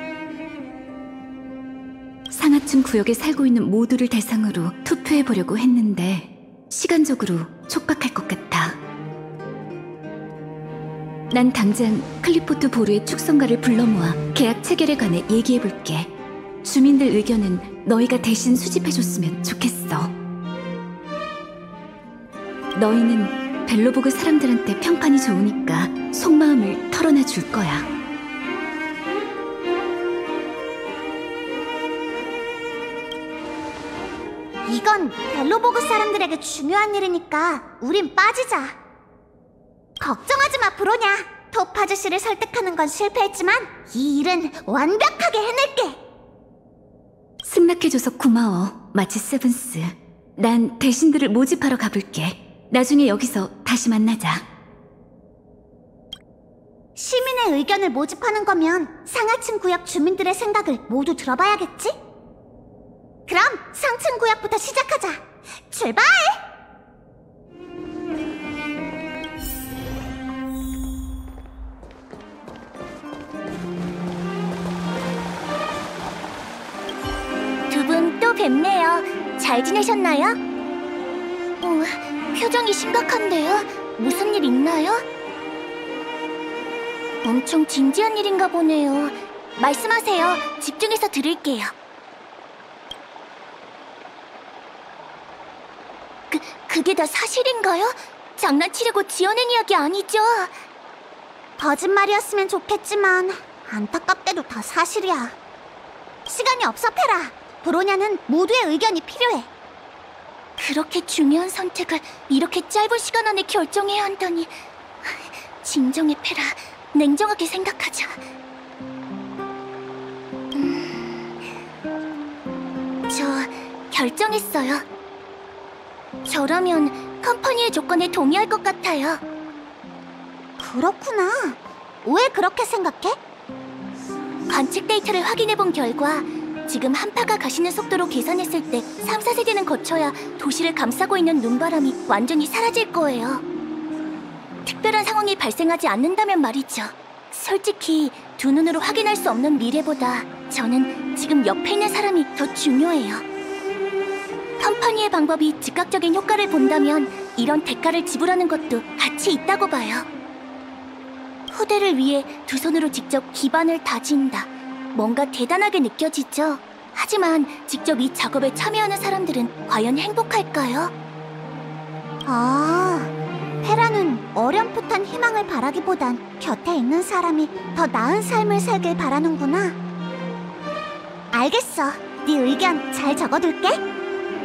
상하층 구역에 살고 있는 모두를 대상으로 투표해보려고 했는데 시간적으로 촉박할 것 같아. 난 당장 클리포트 보르의 축성가를 불러 모아 계약 체결에 관해 얘기해볼게. 주민들 의견은 너희가 대신 수집해줬으면 좋겠어. 너희는 벨로보그 사람들한테 평판이 좋으니까 속마음을 털어놔 줄 거야. 이건 벨로보그 사람들에게 중요한 일이니까 우린 빠지자. 걱정하지 마, 브로냐. 토파즈 씨를 설득하는 건 실패했지만 이 일은 완벽하게 해낼게. 승낙해줘서 고마워, 마치 세븐스. 난 대신들을 모집하러 가볼게. 나중에 여기서 다시 만나자. 시민의 의견을 모집하는 거면 상하층 구역 주민들의 생각을 모두 들어봐야겠지? 그럼 상층 구역부터 시작하자. 출발! 두 분 또 뵙네요. 잘 지내셨나요? 표정이 심각한데요? 무슨 일 있나요? 엄청 진지한 일인가 보네요. 말씀하세요. 집중해서 들을게요. 그게 다 사실인가요? 장난치려고 지어낸 이야기 아니죠? 거짓말이었으면 좋겠지만 안타깝게도 다 사실이야. 시간이 없어, 페라. 브로냐는 모두의 의견이 필요해. 그렇게 중요한 선택을 이렇게 짧은 시간 안에 결정해야 한다니. 진정해, 페라. 냉정하게 생각하자. 저 결정했어요. 저라면 컴퍼니의 조건에 동의할 것 같아요. 그렇구나. 왜 그렇게 생각해? 관측 데이터를 확인해본 결과 지금 한파가 가시는 속도로 계산했을 때 3, 4세기는 거쳐야 도시를 감싸고 있는 눈바람이 완전히 사라질 거예요. 특별한 상황이 발생하지 않는다면 말이죠. 솔직히 두 눈으로 확인할 수 없는 미래보다 저는 지금 옆에 있는 사람이 더 중요해요. 컴퍼니의 방법이 즉각적인 효과를 본다면 이런 대가를 지불하는 것도 가치 있다고 봐요. 후대를 위해 두 손으로 직접 기반을 다진다. 뭔가 대단하게 느껴지죠? 하지만 직접 이 작업에 참여하는 사람들은 과연 행복할까요? 페라는 어렴풋한 희망을 바라기보단 곁에 있는 사람이 더 나은 삶을 살길 바라는구나. 알겠어. 네 의견 잘 적어둘게.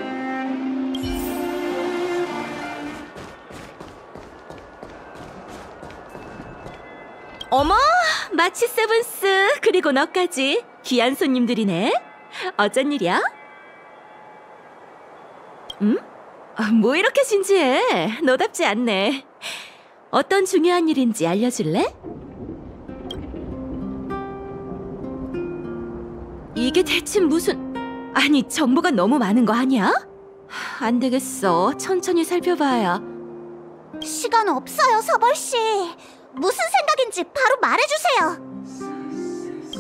어머, 마치 세븐스, 그리고 너까지 귀한 손님들이네. 어쩐 일이야? 뭐 이렇게 진지해? 너답지 않네. 어떤 중요한 일인지 알려줄래? 이게 대체 무슨... 아니, 정보가 너무 많은 거 아니야? 안 되겠어. 천천히 살펴봐야. 시간 없어요, 서벌씨. 무슨 생각인지 바로 말해주세요.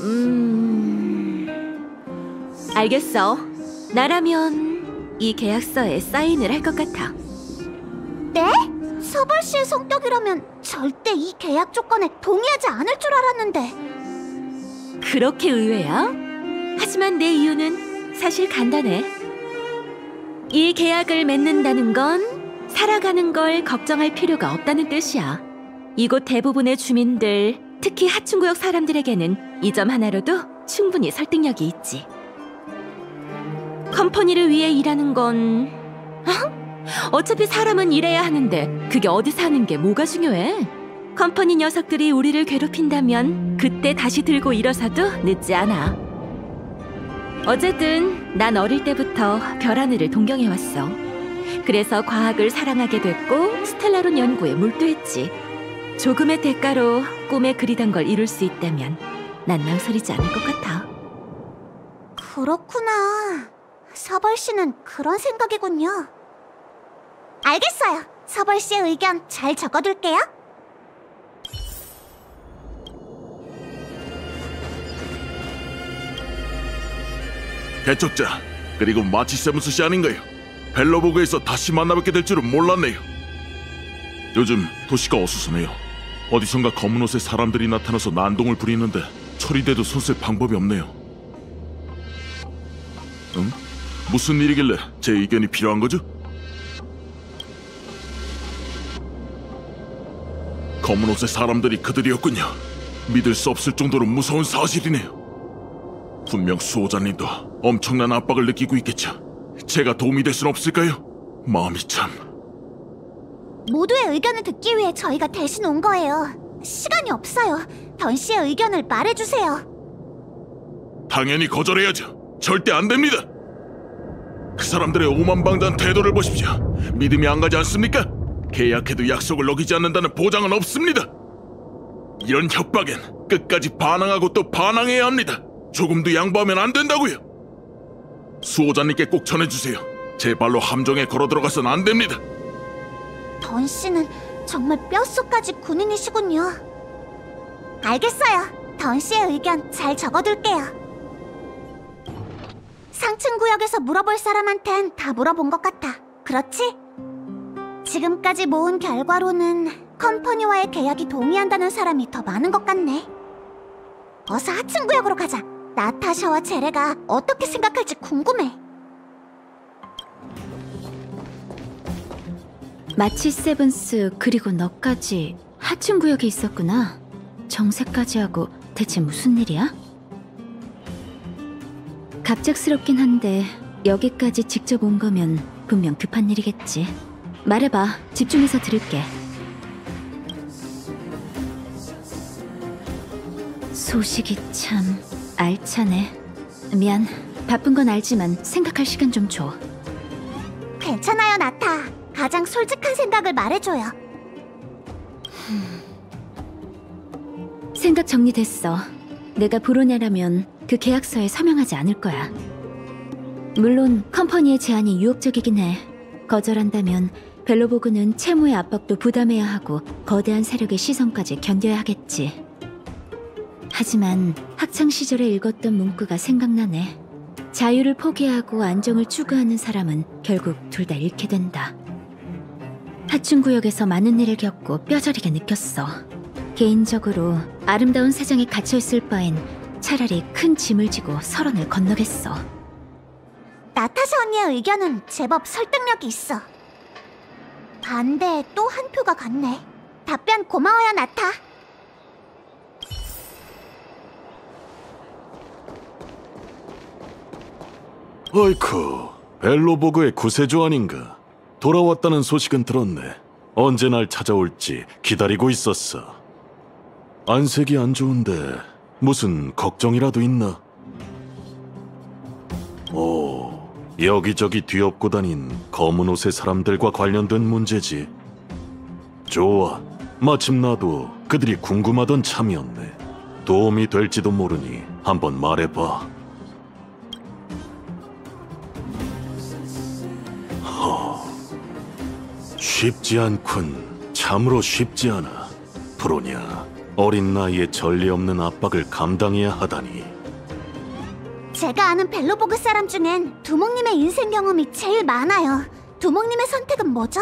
알겠어. 나라면 이 계약서에 사인을 할 것 같아. 네? 서벌씨의 성격이라면 절대 이 계약 조건에 동의하지 않을 줄 알았는데. 그렇게 의외야? 하지만 내 이유는 사실 간단해. 이 계약을 맺는다는 건 살아가는 걸 걱정할 필요가 없다는 뜻이야. 이곳 대부분의 주민들, 특히 하층구역 사람들에게는 이 점 하나로도 충분히 설득력이 있지. 컴퍼니를 위해 일하는 건... 어차피 사람은 일해야 하는데 그게 어디 사는 게 뭐가 중요해? 컴퍼니 녀석들이 우리를 괴롭힌다면 그때 다시 들고 일어서도 늦지 않아. 어쨌든 난 어릴 때부터 별 하늘을 동경해왔어. 그래서 과학을 사랑하게 됐고 스텔라론 연구에 몰두했지. 조금의 대가로 꿈에 그리던 걸 이룰 수 있다면 난 망설이지 않을 것 같아. 그렇구나. 서벌씨는 그런 생각이군요. 알겠어요. 서벌씨의 의견 잘 적어둘게요. 개척자, 그리고 마치 세븐스 씨 아닌가요? 벨로보그에서 다시 만나뵙게 될 줄은 몰랐네요. 요즘 도시가 어수선해요. 어디선가 검은 옷의 사람들이 나타나서 난동을 부리는데 처리돼도 손쓸 방법이 없네요. 응? 무슨 일이길래 제 의견이 필요한 거죠? 검은 옷의 사람들이 그들이었군요. 믿을 수 없을 정도로 무서운 사실이네요. 분명 수호자님도 엄청난 압박을 느끼고 있겠죠. 제가 도움이 될 순 없을까요? 마음이 참... 모두의 의견을 듣기 위해 저희가 대신 온 거예요. 시간이 없어요. 던씨의 의견을 말해주세요. 당연히 거절해야죠. 절대 안 됩니다. 그 사람들의 오만방자한 태도를 보십시오. 믿음이 안 가지 않습니까? 계약해도 약속을 어기지 않는다는 보장은 없습니다. 이런 협박엔 끝까지 반항하고 또 반항해야 합니다. 조금도 양보하면 안 된다고요. 수호자님께 꼭 전해주세요. 제 발로 함정에 걸어 들어가선 안 됩니다. 던씨는 정말 뼛속까지 군인이시군요. 알겠어요. 던씨의 의견 잘 적어둘게요. 상층 구역에서 물어볼 사람한텐 다 물어본 것 같아. 그렇지? 지금까지 모은 결과로는 컴퍼니와의 계약이 동의한다는 사람이 더 많은 것 같네. 어서 하층 구역으로 가자. 나타샤와 제레가 어떻게 생각할지 궁금해. 마치 세븐스 그리고 너까지 하층 구역에 있었구나. 정색까지 하고 대체 무슨 일이야? 갑작스럽긴 한데 여기까지 직접 온 거면 분명 급한 일이겠지. 말해봐. 집중해서 들을게. 소식이 참 알차네. 미안. 바쁜 건 알지만 생각할 시간 좀 줘. 괜찮아요, 나타. 가장 솔직한 생각을 말해줘요. 생각 정리됐어. 내가 브로냐라면 그 계약서에 서명하지 않을 거야. 물론 컴퍼니의 제안이 유혹적이긴 해. 거절한다면 벨로보그는 채무의 압박도 부담해야 하고 거대한 세력의 시선까지 견뎌야 하겠지. 하지만 학창시절에 읽었던 문구가 생각나네. 자유를 포기하고 안정을 추구하는 사람은 결국 둘 다 잃게 된다. 하층구역에서 많은 일을 겪고 뼈저리게 느꼈어. 개인적으로 아름다운 세상에 갇혀있을 바엔 차라리 큰 짐을 지고 설원을 건너겠어. 나타샤 언니의 의견은 제법 설득력이 있어. 반대에 또 한 표가 갔네. 답변 고마워요, 나타. 어이쿠, 벨로보그의 구세주 아닌가? 돌아왔다는 소식은 들었네. 언제 날 찾아올지 기다리고 있었어. 안색이 안 좋은데 무슨 걱정이라도 있나? 오, 여기저기 뒤엎고 다닌 검은 옷의 사람들과 관련된 문제지. 좋아, 마침 나도 그들이 궁금하던 참이었네. 도움이 될지도 모르니 한번 말해봐. 쉽지 않군. 참으로 쉽지 않아. 브로냐, 어린 나이에 전례 없는 압박을 감당해야 하다니. 제가 아는 벨로보그 사람 중엔 두목님의 인생 경험이 제일 많아요. 두목님의 선택은 뭐죠?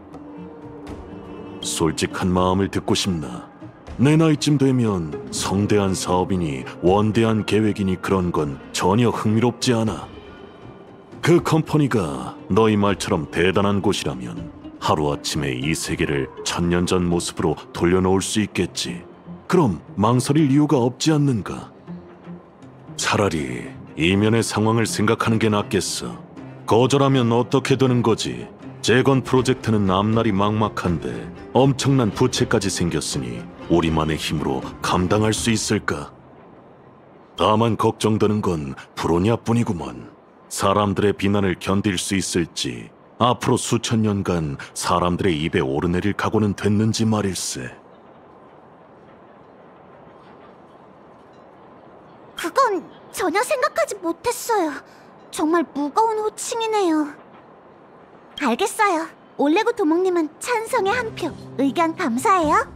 솔직한 마음을 듣고 싶나? 내 나이쯤 되면 성대한 사업이니 원대한 계획이니 그런 건 전혀 흥미롭지 않아. 그 컴퍼니가 너희 말처럼 대단한 곳이라면 하루아침에 이 세계를 1000년 전 모습으로 돌려놓을 수 있겠지. 그럼 망설일 이유가 없지 않는가? 차라리 이면의 상황을 생각하는 게 낫겠어. 거절하면 어떻게 되는 거지? 재건 프로젝트는 앞날이 막막한데 엄청난 부채까지 생겼으니 우리만의 힘으로 감당할 수 있을까? 다만 걱정되는 건 브로냐뿐이구먼. 사람들의 비난을 견딜 수 있을지, 앞으로 수천 년간 사람들의 입에 오르내릴 각오는 됐는지 말일세. 그건 전혀 생각하지 못했어요. 정말 무거운 호칭이네요. 알겠어요. 올레고 두목님은 찬성의 한 표. 의견 감사해요.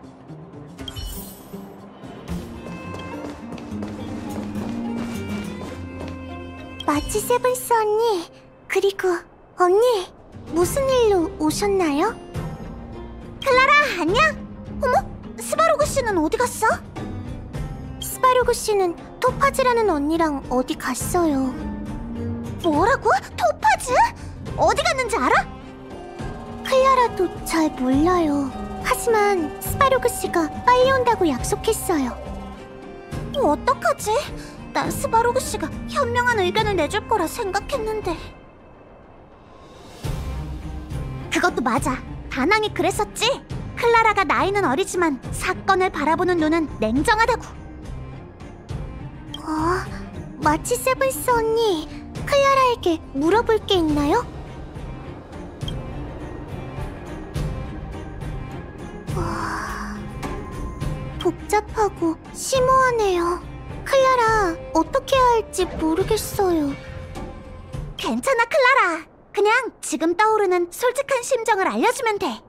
마치 세븐스 언니, 그리고 언니, 무슨 일로 오셨나요? 클라라, 안녕? 어머, 스바로그 씨는 어디 갔어? 스바로그 씨는 토파즈라는 언니랑 어디 갔어요. 뭐라고? 토파즈? 어디 갔는지 알아? 클라라도 잘 몰라요. 하지만 스바로그 씨가 빨리 온다고 약속했어요. 어떡하지? 난 스바로그 씨가 현명한 의견을 내줄 거라 생각했는데. 그것도 맞아. 다낭이 그랬었지. 클라라가 나이는 어리지만 사건을 바라보는 눈은 냉정하다고. 마치 세븐스 언니, 클라라에게 물어볼 게 있나요? 복잡하고 심오하네요. 클라라, 어떻게 해야 할지 모르겠어요. 괜찮아, 클라라. 그냥 지금 떠오르는 솔직한 심정을 알려주면 돼.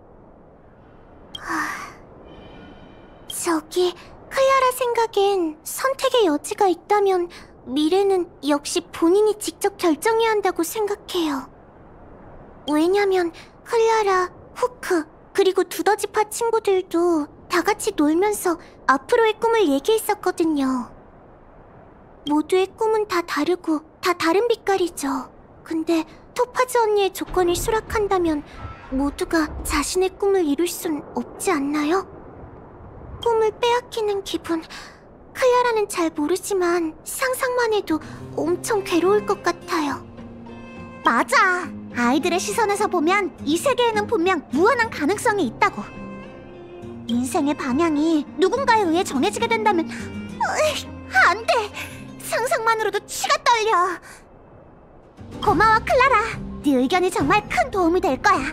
저기, 클라라 생각엔 선택의 여지가 있다면 미래는 역시 본인이 직접 결정해야 한다고 생각해요. 왜냐면 클라라, 후크, 그리고 두더지파 친구들도 다 같이 놀면서 앞으로의 꿈을 얘기했었거든요. 모두의 꿈은 다 다르고 다 다른 빛깔이죠. 근데 토파즈 언니의 조건을 수락한다면 모두가 자신의 꿈을 이룰 순 없지 않나요? 꿈을 빼앗기는 기분, 클라라는 잘 모르지만 상상만 해도 엄청 괴로울 것 같아요. 맞아. 아이들의 시선에서 보면 이 세계에는 분명 무한한 가능성이 있다고. 인생의 방향이 누군가에 의해 정해지게 된다면 안 돼! 상상만으로도 치가 떨려. 고마워, 클라라. 네 의견이 정말 큰 도움이 될 거야.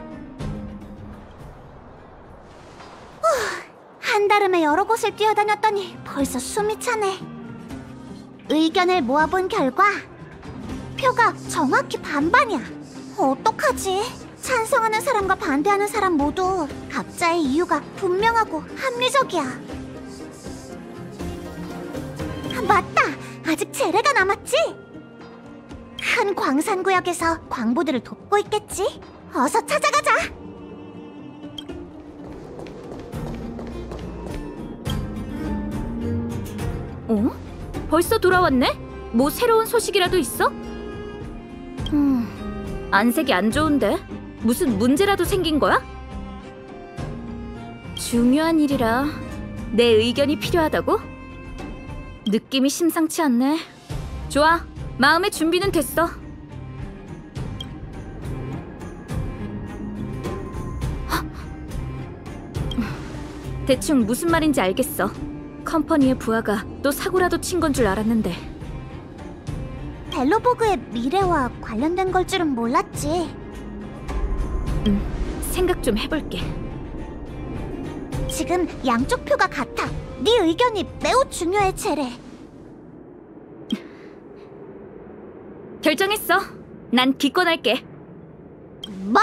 한달음에 여러 곳을 뛰어다녔더니 벌써 숨이 차네. 의견을 모아본 결과 표가 정확히 반반이야. 어떡하지? 찬성하는 사람과 반대하는 사람 모두 각자의 이유가 분명하고 합리적이야. 맞다! 아직 제레가 남았지? 큰 광산구역에서 광부들을 돕고 있겠지? 어서 찾아가자! 어? 벌써 돌아왔네? 뭐 새로운 소식이라도 있어? 안색이 안 좋은데? 무슨 문제라도 생긴 거야? 중요한 일이라 내 의견이 필요하다고? 느낌이 심상치 않네. 좋아, 마음의 준비는 됐어. 대충 무슨 말인지 알겠어. 컴퍼니의 부하가 또 사고라도 친 건 줄 알았는데. 벨로보그의 미래와 관련된 걸 줄은 몰랐지. 생각 좀 해볼게. 지금 양쪽 표가 같아. 네 의견이 매우 중요해, 제레. 결정했어. 난 기권할게. 뭐?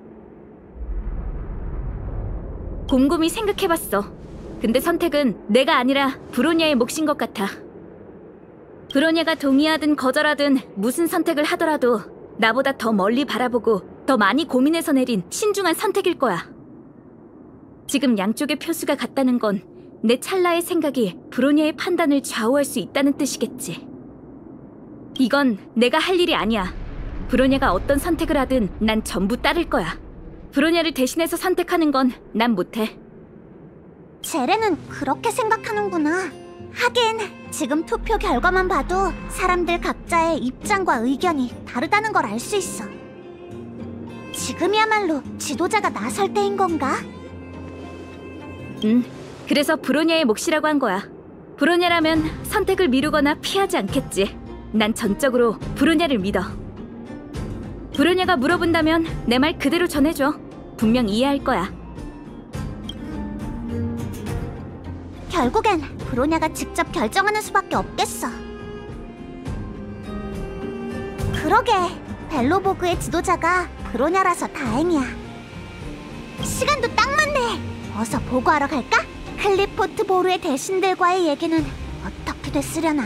곰곰이 생각해봤어. 근데 선택은 내가 아니라 브로냐의 몫인 것 같아. 브로냐가 동의하든 거절하든 무슨 선택을 하더라도 나보다 더 멀리 바라보고 더 많이 고민해서 내린 신중한 선택일 거야. 지금 양쪽의 표수가 같다는 건 내 찰나의 생각이 브로냐의 판단을 좌우할 수 있다는 뜻이겠지. 이건 내가 할 일이 아니야. 브로냐가 어떤 선택을 하든 난 전부 따를 거야. 브로냐를 대신해서 선택하는 건 난 못해. 제레는 그렇게 생각하는구나. 하긴 지금 투표 결과만 봐도 사람들 각자의 입장과 의견이 다르다는 걸 알 수 있어. 지금이야말로 지도자가 나설 때인 건가? 그래서 브로냐의 몫이라고 한 거야. 브로냐라면 선택을 미루거나 피하지 않겠지. 난 전적으로 브로냐를 믿어. 브로냐가 물어본다면 내 말 그대로 전해줘. 분명 이해할 거야. 결국엔 브로냐가 직접 결정하는 수밖에 없겠어. 그러게, 벨로보그의 지도자가 브로냐라서 다행이야. 시간도 딱 맞네. 어서 보고하러 갈까? 클리포트 보루의 대신들과의 얘기는 어떻게 됐으려나.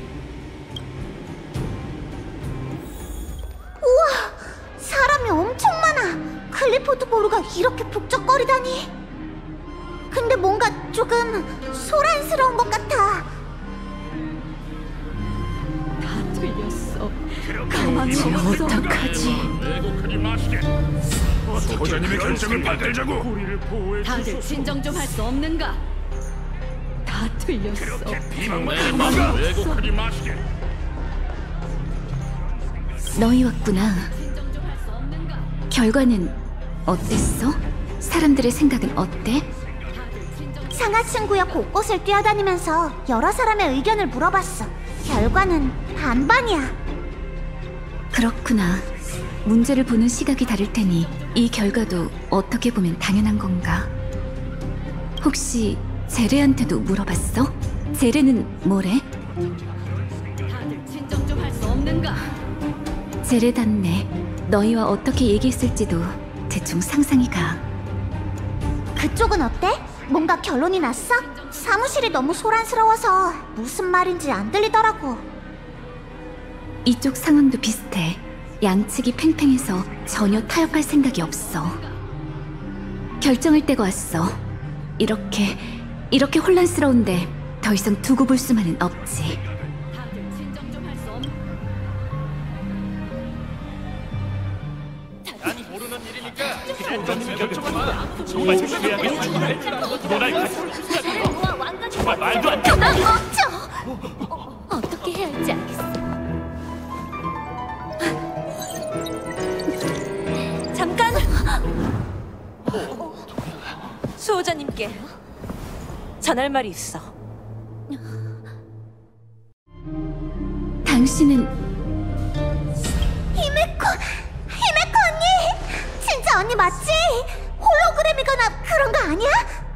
우와! 사람이 엄청 많아! 클리포트 보루가 이렇게 북적거리다니. 근데 뭔가 조금 소란스러운 것 같아. 다 틀렸어. 가만히 어떡하지? 왜곡하지 마시게. 소호자님의 결정을 받들자고. 우리를 보호해 다들 진정 좀 할 수 없는가? 다 틀렸어. 비방만 막아. 왜곡하지 마시게. 너희 왔구나. 결과는 어땠어? 사람들의 생각은 어때? 상하층 구역 곳곳을 뛰어다니면서 여러 사람의 의견을 물어봤어. 결과는 반반이야. 그렇구나. 문제를 보는 시각이 다를 테니 이 결과도 어떻게 보면 당연한 건가? 혹시 제레한테도 물어봤어? 제레는 뭐래? 다들 진정 좀 할 수 없는가? 제레답네. 너희와 어떻게 얘기했을지도 대충 상상이 가. 그쪽은 어때? 뭔가 결론이 났어? 사무실이 너무 소란스러워서 무슨 말인지 안 들리더라고. 이쪽 상황도 비슷해. 양측이 팽팽해서 전혀 타협할 생각이 없어. 결정할 때가 왔어. 이렇게 혼란스러운데 더 이상 두고 볼 수만은 없지. 다들 진정 좀 할 수 없. 난 모르는 일이니까 그냥 정말 죄악의 너날 정말 말도 안 돼. 멈춰! 어떻게 해야 할지 알겠어. 잠깐! 수호자님께 전할 말이 있어. 당신은 히메코 언니! 진짜 언니 맞지? 홀로그램이거나 그런 거 아니야?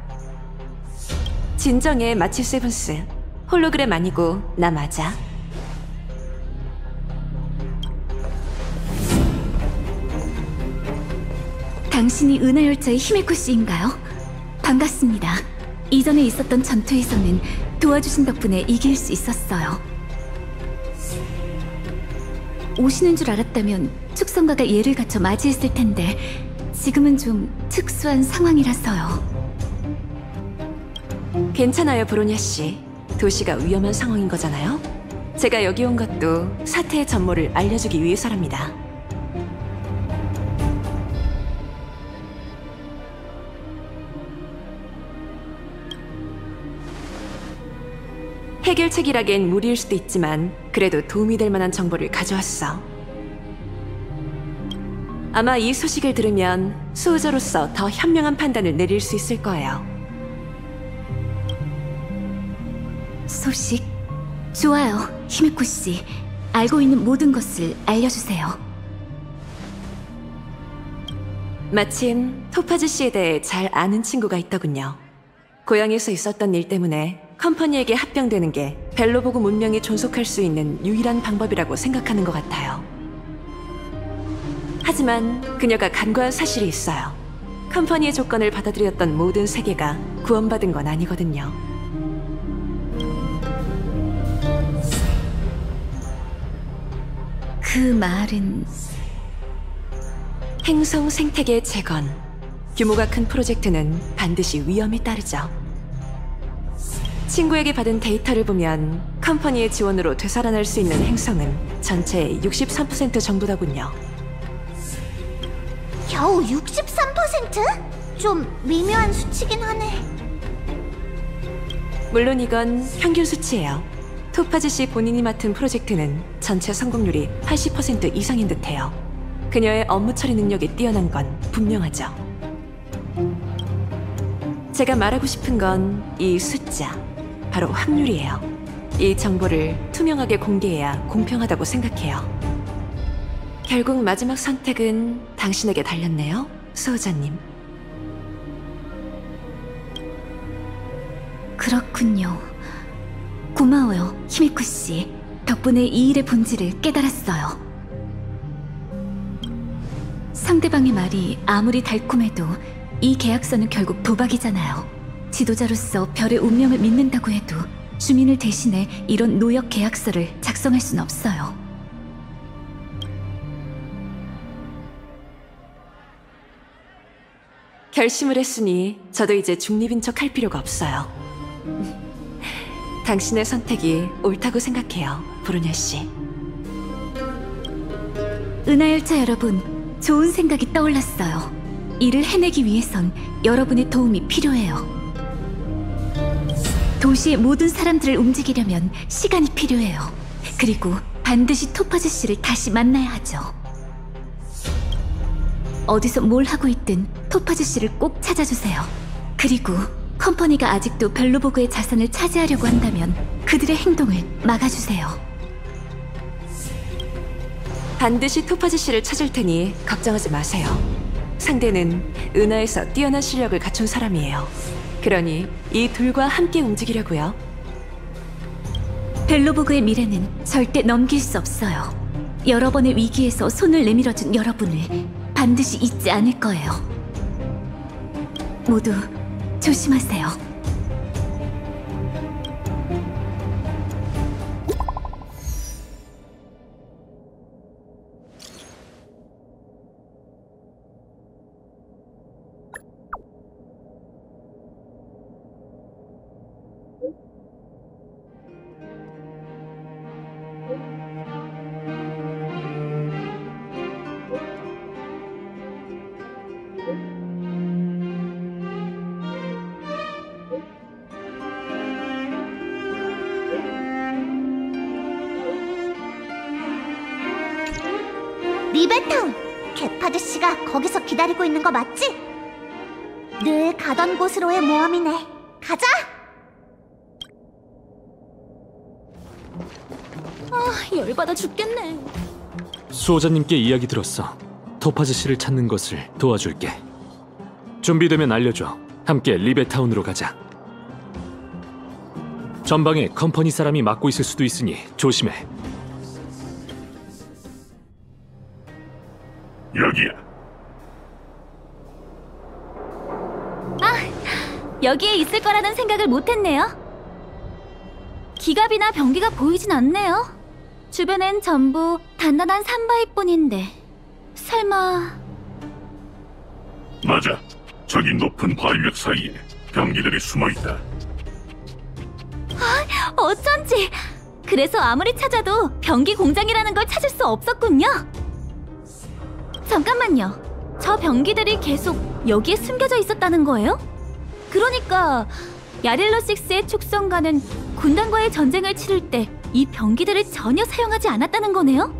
진정해, 마치 세븐스. 홀로그램 아니고 나 맞아. 당신이 은하열차의 히메코 씨인가요? 반갑습니다. 이전에 있었던 전투에서는 도와주신 덕분에 이길 수 있었어요. 오시는 줄 알았다면 축성가가 예를 갖춰 맞이했을 텐데 지금은 좀 특수한 상황이라서요. 괜찮아요, 브로냐 씨. 도시가 위험한 상황인 거잖아요. 제가 여기 온 것도 사태의 전모를 알려주기 위해서랍니다. 해결책이라기엔 무리일 수도 있지만 그래도 도움이 될 만한 정보를 가져왔어. 아마 이 소식을 들으면 수호자로서 더 현명한 판단을 내릴 수 있을 거예요. 소식? 좋아요, 히메코 씨. 알고 있는 모든 것을 알려주세요. 마침 토파즈 씨에 대해 잘 아는 친구가 있더군요. 고향에서 있었던 일 때문에 컴퍼니에게 합병되는 게 벨로보그 문명이 존속할 수 있는 유일한 방법이라고 생각하는 것 같아요. 하지만 그녀가 간과한 사실이 있어요. 컴퍼니의 조건을 받아들였던 모든 세계가 구원받은 건 아니거든요. 그 말은... 행성 생태계 재건. 규모가 큰 프로젝트는 반드시 위험이 따르죠. 친구에게 받은 데이터를 보면 컴퍼니의 지원으로 되살아날 수 있는 행성은 전체의 63% 정도더군요. 겨우 63%? 좀 미묘한 수치긴 하네. 물론 이건 평균 수치예요. 토파즈 씨 본인이 맡은 프로젝트는 전체 성공률이 80% 이상인 듯해요. 그녀의 업무 처리 능력이 뛰어난 건 분명하죠. 제가 말하고 싶은 건 이 숫자, 바로 확률이에요. 이 정보를 투명하게 공개해야 공평하다고 생각해요. 결국 마지막 선택은 당신에게 달렸네요, 수호자님. 그렇군요. 고마워요, 히메코 씨. 덕분에 이 일의 본질을 깨달았어요. 상대방의 말이 아무리 달콤해도 이 계약서는 결국 도박이잖아요. 지도자로서 별의 운명을 믿는다고 해도 주민을 대신해 이런 노역 계약서를 작성할 순 없어요. 결심을 했으니 저도 이제 중립인 척 할 필요가 없어요. 당신의 선택이 옳다고 생각해요, 브루냐 씨. 은하열차 여러분, 좋은 생각이 떠올랐어요. 이를 해내기 위해선 여러분의 도움이 필요해요. 도시의 모든 사람들을 움직이려면 시간이 필요해요. 그리고 반드시 토파즈 씨를 다시 만나야 하죠. 어디서 뭘 하고 있든 토파즈 씨를 꼭 찾아주세요. 그리고 컴퍼니가 아직도 벨로보그의 자산을 차지하려고 한다면 그들의 행동을 막아주세요. 반드시 토파즈 씨를 찾을 테니 걱정하지 마세요. 상대는 은하에서 뛰어난 실력을 갖춘 사람이에요. 그러니 이 둘과 함께 움직이려고요. 벨로보그의 미래는 절대 넘길 수 없어요. 여러 번의 위기에서 손을 내밀어준 여러분을 반드시 잊지 않을 거예요. 모두 조심하세요. 리베타운! 개파드 씨가 거기서 기다리고 있는 거 맞지? 늘 가던 곳으로의 모험이네. 가자! 열받아 죽겠네. 수호자님께 이야기 들었어. 토파즈 씨를 찾는 것을 도와줄게. 준비되면 알려줘. 함께 리베타운으로 가자. 전방에 컴퍼니 사람이 막고 있을 수도 있으니 조심해. 여기야. 여기에 있을 거라는 생각을 못했네요. 기갑이나 병기가 보이진 않네요. 주변엔 전부 단단한 산바위뿐인데 설마... 맞아. 저기 높은 바위벽 사이에 병기들이 숨어있다. 어쩐지! 그래서 아무리 찾아도 병기 공장이라는 걸 찾을 수 없었군요. 잠깐만요. 저 병기들이 계속 여기에 숨겨져 있었다는 거예요? 그러니까 야릴로6의 축성가는 군단과의 전쟁을 치를 때 이 병기들을 전혀 사용하지 않았다는 거네요?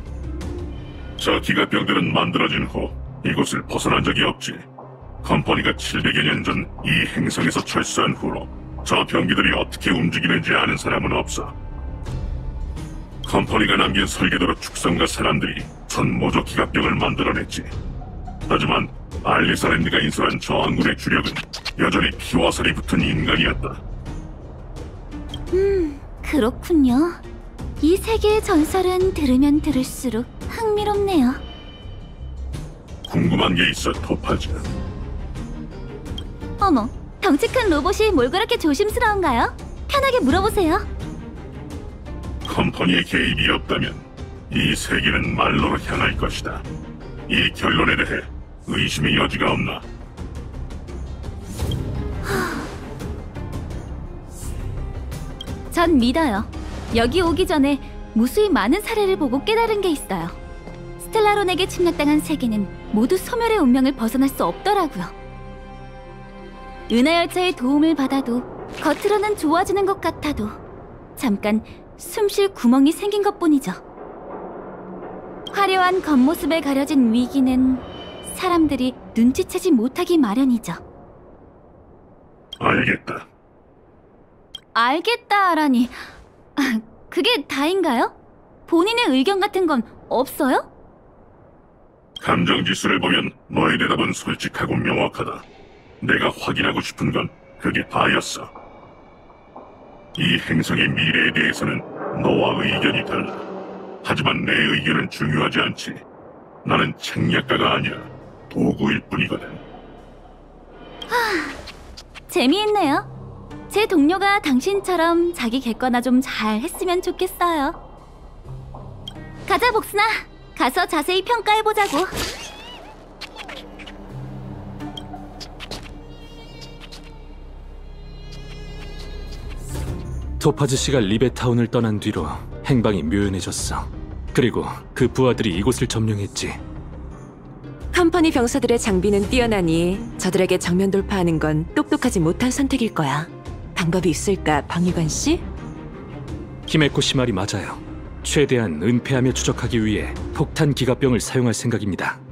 저 기갑병들은 만들어진 후 이곳을 벗어난 적이 없지. 컴퍼니가 700여 년 전 이 행성에서 철수한 후로 저 병기들이 어떻게 움직이는지 아는 사람은 없어. 컴퍼니가 남긴 설계도로 축성가 사람들이 전모조 기갑병을 만들어냈지. 하지만 알리사랜드가 인수한 저항군의 주력은 여전히 피와 살이 붙은 인간이었다. 그렇군요. 이 세계의 전설은 들으면 들을수록 흥미롭네요. 궁금한 게 있어, 토파즈. 어머, 덩치 큰 로봇이 뭘 그렇게 조심스러운가요? 편하게 물어보세요. 컴퍼니의 개입이 없다면 이 세계는 말로로 향할 것이다. 이 결론에 대해 의심의 여지가 없나? 전 믿어요. 여기 오기 전에 무수히 많은 사례를 보고 깨달은 게 있어요. 스텔라론에게 침략당한 세계는 모두 소멸의 운명을 벗어날 수 없더라고요. 은하열차의 도움을 받아도 겉으로는 좋아지는 것 같아도 잠깐 숨쉴 구멍이 생긴 것뿐이죠. 화려한 겉모습에 가려진 위기는 사람들이 눈치채지 못하기 마련이죠. 알겠다. 알겠다라니... 그게 다인가요? 본인의 의견 같은 건 없어요? 감정 지수를 보면 너의 대답은 솔직하고 명확하다. 내가 확인하고 싶은 건 그게 다였어. 이 행성의 미래에 대해서는 너와 의견이 달라. 하지만 내 의견은 중요하지 않지. 나는 책략가가 아니라 도구일 뿐이거든. 재미있네요. 제 동료가 당신처럼 자기 객관화 좀 잘 했으면 좋겠어요. 가자, 복순아. 가서 자세히 평가해보자고. 토파즈 씨가 리베타운을 떠난 뒤로 행방이 묘연해졌어. 그리고 그 부하들이 이곳을 점령했지. 컴퍼니 병사들의 장비는 뛰어나니 저들에게 정면 돌파하는 건 똑똑하지 못한 선택일 거야. 방법이 있을까, 방위관 씨? 히메코 씨 말이 맞아요. 최대한 은폐하며 추적하기 위해 폭탄 기갑병을 사용할 생각입니다.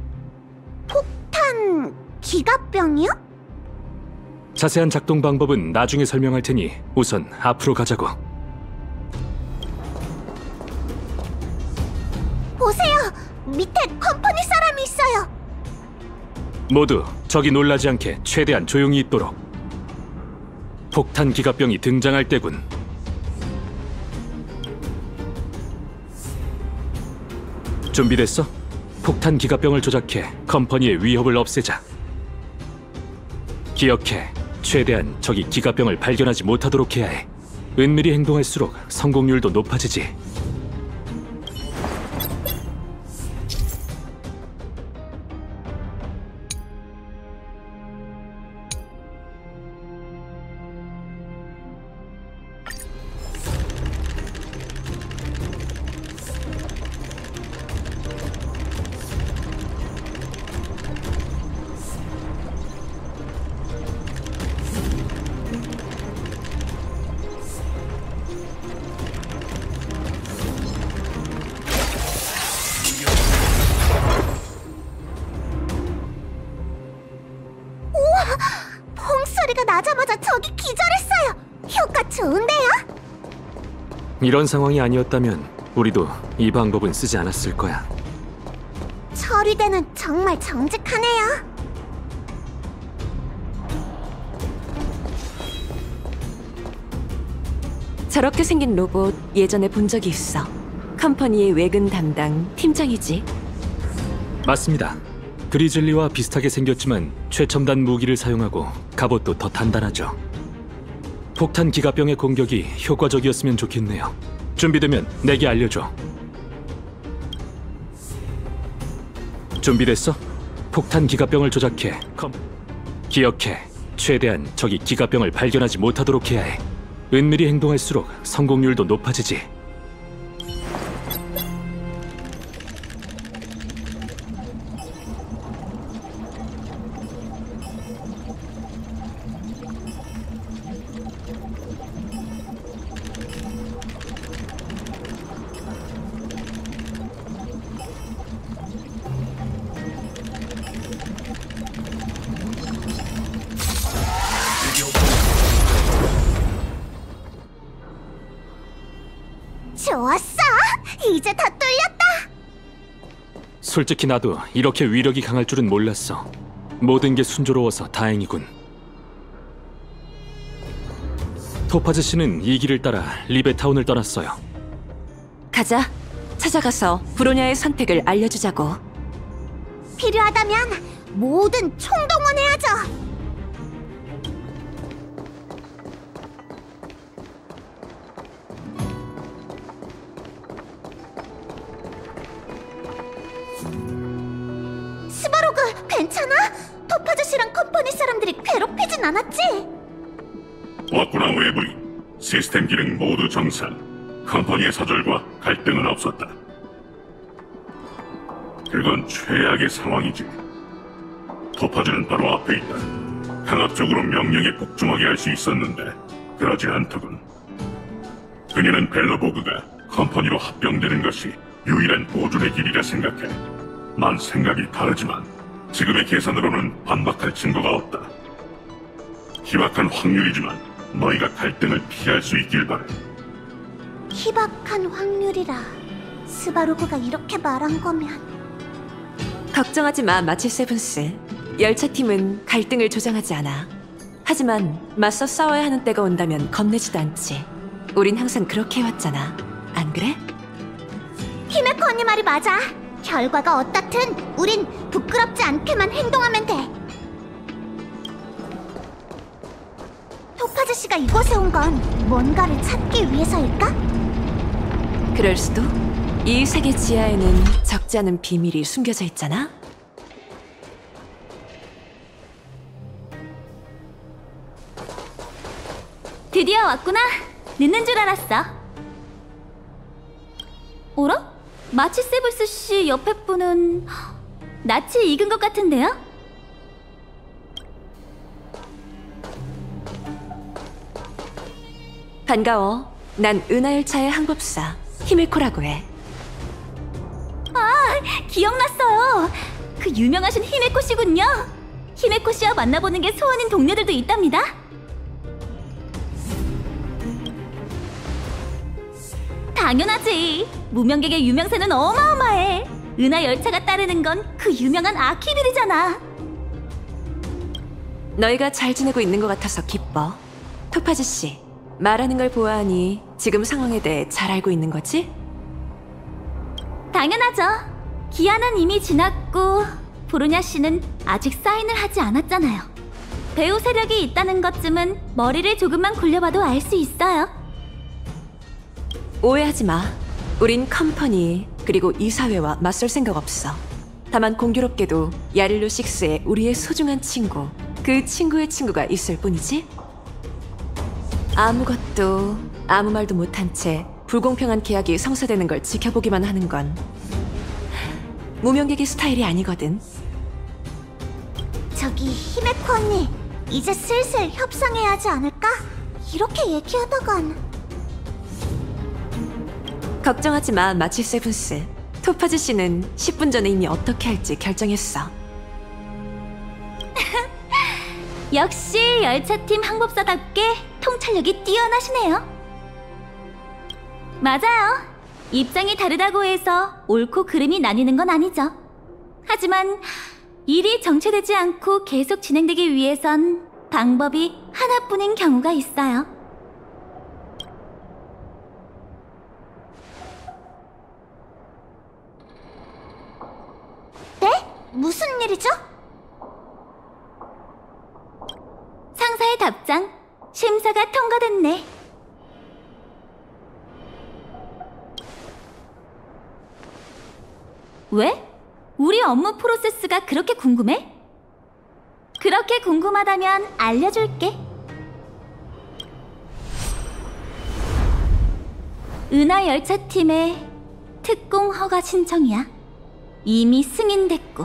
폭탄... 기갑병이요? 자세한 작동 방법은 나중에 설명할 테니 우선 앞으로 가자고. 보세요! 밑에 컴퍼니 사람이 있어요! 모두 적이 놀라지 않게 최대한 조용히 있도록. 폭탄 기갑병이 등장할 때군. 준비됐어? 폭탄 기갑병을 조작해 컴퍼니의 위협을 없애자. 기억해, 최대한 적이 기갑병을 발견하지 못하도록 해야 해. 은밀히 행동할수록 성공률도 높아지지. 이런 상황이 아니었다면 우리도 이 방법은 쓰지 않았을 거야. 처리대는 정말 정직하네요. 저렇게 생긴 로봇 예전에 본 적이 있어. 컴퍼니의 외근 담당 팀장이지. 맞습니다. 그리즐리와 비슷하게 생겼지만 최첨단 무기를 사용하고 갑옷도 더 단단하죠. 폭탄 기갑병의 공격이 효과적이었으면 좋겠네요. 준비되면 내게 알려줘. 준비됐어? 폭탄 기갑병을 조작해. 기억해. 최대한 적이 기갑병을 발견하지 못하도록 해야 해. 은밀히 행동할수록 성공률도 높아지지. 좋았어! 이제 다 뚫렸다! 솔직히 나도 이렇게 위력이 강할 줄은 몰랐어. 모든 게 순조로워서 다행이군. 토파즈 씨는 이 길을 따라 리베타운을 떠났어요. 가자. 찾아가서 브로냐의 선택을 알려주자고. 필요하다면 모든 총동원해야죠! 스바로그, 괜찮아? 토파즈 씨랑 컴퍼니 사람들이 괴롭히진 않았지? 왔구나 외부인. 시스템 기능 모두 정상. 컴퍼니의 사절과 갈등은 없었다. 그건 최악의 상황이지. 토파즈는 바로 앞에 있다. 강압적으로 명령에 복종하게 할 수 있었는데 그러지 않더군. 그녀는 벨로보그가 컴퍼니로 합병되는 것이 유일한 보존의 길이라 생각해. 난 생각이 다르지만 지금의 계산으로는 반박할 증거가 없다. 희박한 확률이지만 너희가 갈등을 피할 수 있길 바래. 희박한 확률이라 스바로그가 이렇게 말한 거면 걱정하지 마, 마치 세븐스. 열차팀은 갈등을 조장하지 않아. 하지만 맞서 싸워야 하는 때가 온다면 겁내지도 않지. 우린 항상 그렇게 해왔잖아. 안 그래? 히메코 언니 말이 맞아. 결과가 어떻든 우린 부끄럽지 않게만 행동하면 돼. 토파즈 씨가 이곳에 온 건 뭔가를 찾기 위해서일까? 그럴 수도. 이 세계 지하에는 적지 않은 비밀이 숨겨져 있잖아. 드디어 왔구나. 늦는 줄 알았어. 어라? 마치 세브스 씨 옆에 분은 낯이 익은 것 같은데요? 반가워. 난 은하열차의 항법사 히메코라고 해. 기억났어요. 그 유명하신 히메코 씨군요. 히메코 씨와 만나보는 게 소원인 동료들도 있답니다. 당연하지. 무명객의 유명세는 어마어마해. 은하열차가 따르는 건 그 유명한 아키빌이잖아. 너희가 잘 지내고 있는 것 같아서 기뻐. 토파즈 씨, 말하는 걸 보아하니 지금 상황에 대해 잘 알고 있는 거지? 당연하죠. 기한은 이미 지났고 브로냐 씨는 아직 사인을 하지 않았잖아요. 배우 세력이 있다는 것쯤은 머리를 조금만 굴려봐도 알 수 있어요. 오해하지 마. 우린 컴퍼니 그리고 이사회와 맞설 생각 없어. 다만 공교롭게도 야릴로 6에 우리의 소중한 친구, 그 친구의 친구가 있을 뿐이지. 아무것도 아무 말도 못한 채 불공평한 계약이 성사되는 걸 지켜보기만 하는 건 무명객의 스타일이 아니거든. 저기 히메코 언니, 이제 슬슬 협상해야 하지 않을까? 이렇게 얘기하다간 걱정하지 마, 마치 세븐스. 토파즈 씨는 10분 전에 이미 어떻게 할지 결정했어. 역시 열차팀 항법사답게 통찰력이 뛰어나시네요. 맞아요. 입장이 다르다고 해서 옳고 그름이 나뉘는 건 아니죠. 하지만 일이 정체되지 않고 계속 진행되기 위해선 방법이 하나뿐인 경우가 있어요. 네? 무슨 일이죠? 상사의 답장. 심사가 통과됐네. 왜? 우리 업무 프로세스가 그렇게 궁금해? 그렇게 궁금하다면 알려줄게. 은하 열차팀의 특공 허가 신청이야. 이미 승인됐고.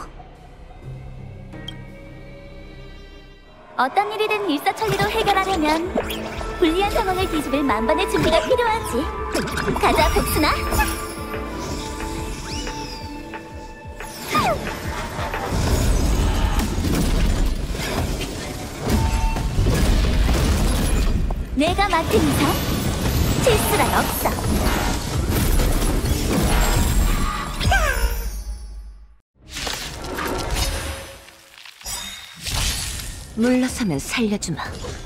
어떤 일이든 일사천리로 해결하려면 불리한 상황을 뒤집을 만반의 준비가 필요하지. 가자, 복순아. 내가 맡은 이상 실수란 없어. 물러서면 살려주마.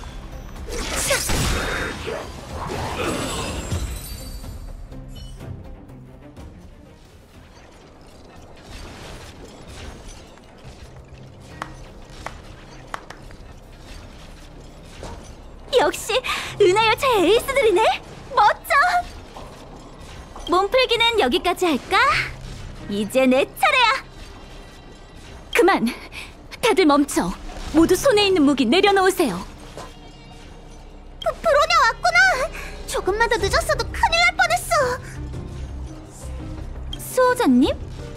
역시 은하열차의 에이스들이네. 멋져. 몸풀기는 여기까지 할까? 이제 내 차례야. 그만! 다들 멈춰! 모두 손에 있는 무기 내려놓으세요. 브로냐 왔구나. 조금만 더 늦었어도 큰일 날 뻔했어. 수호자님?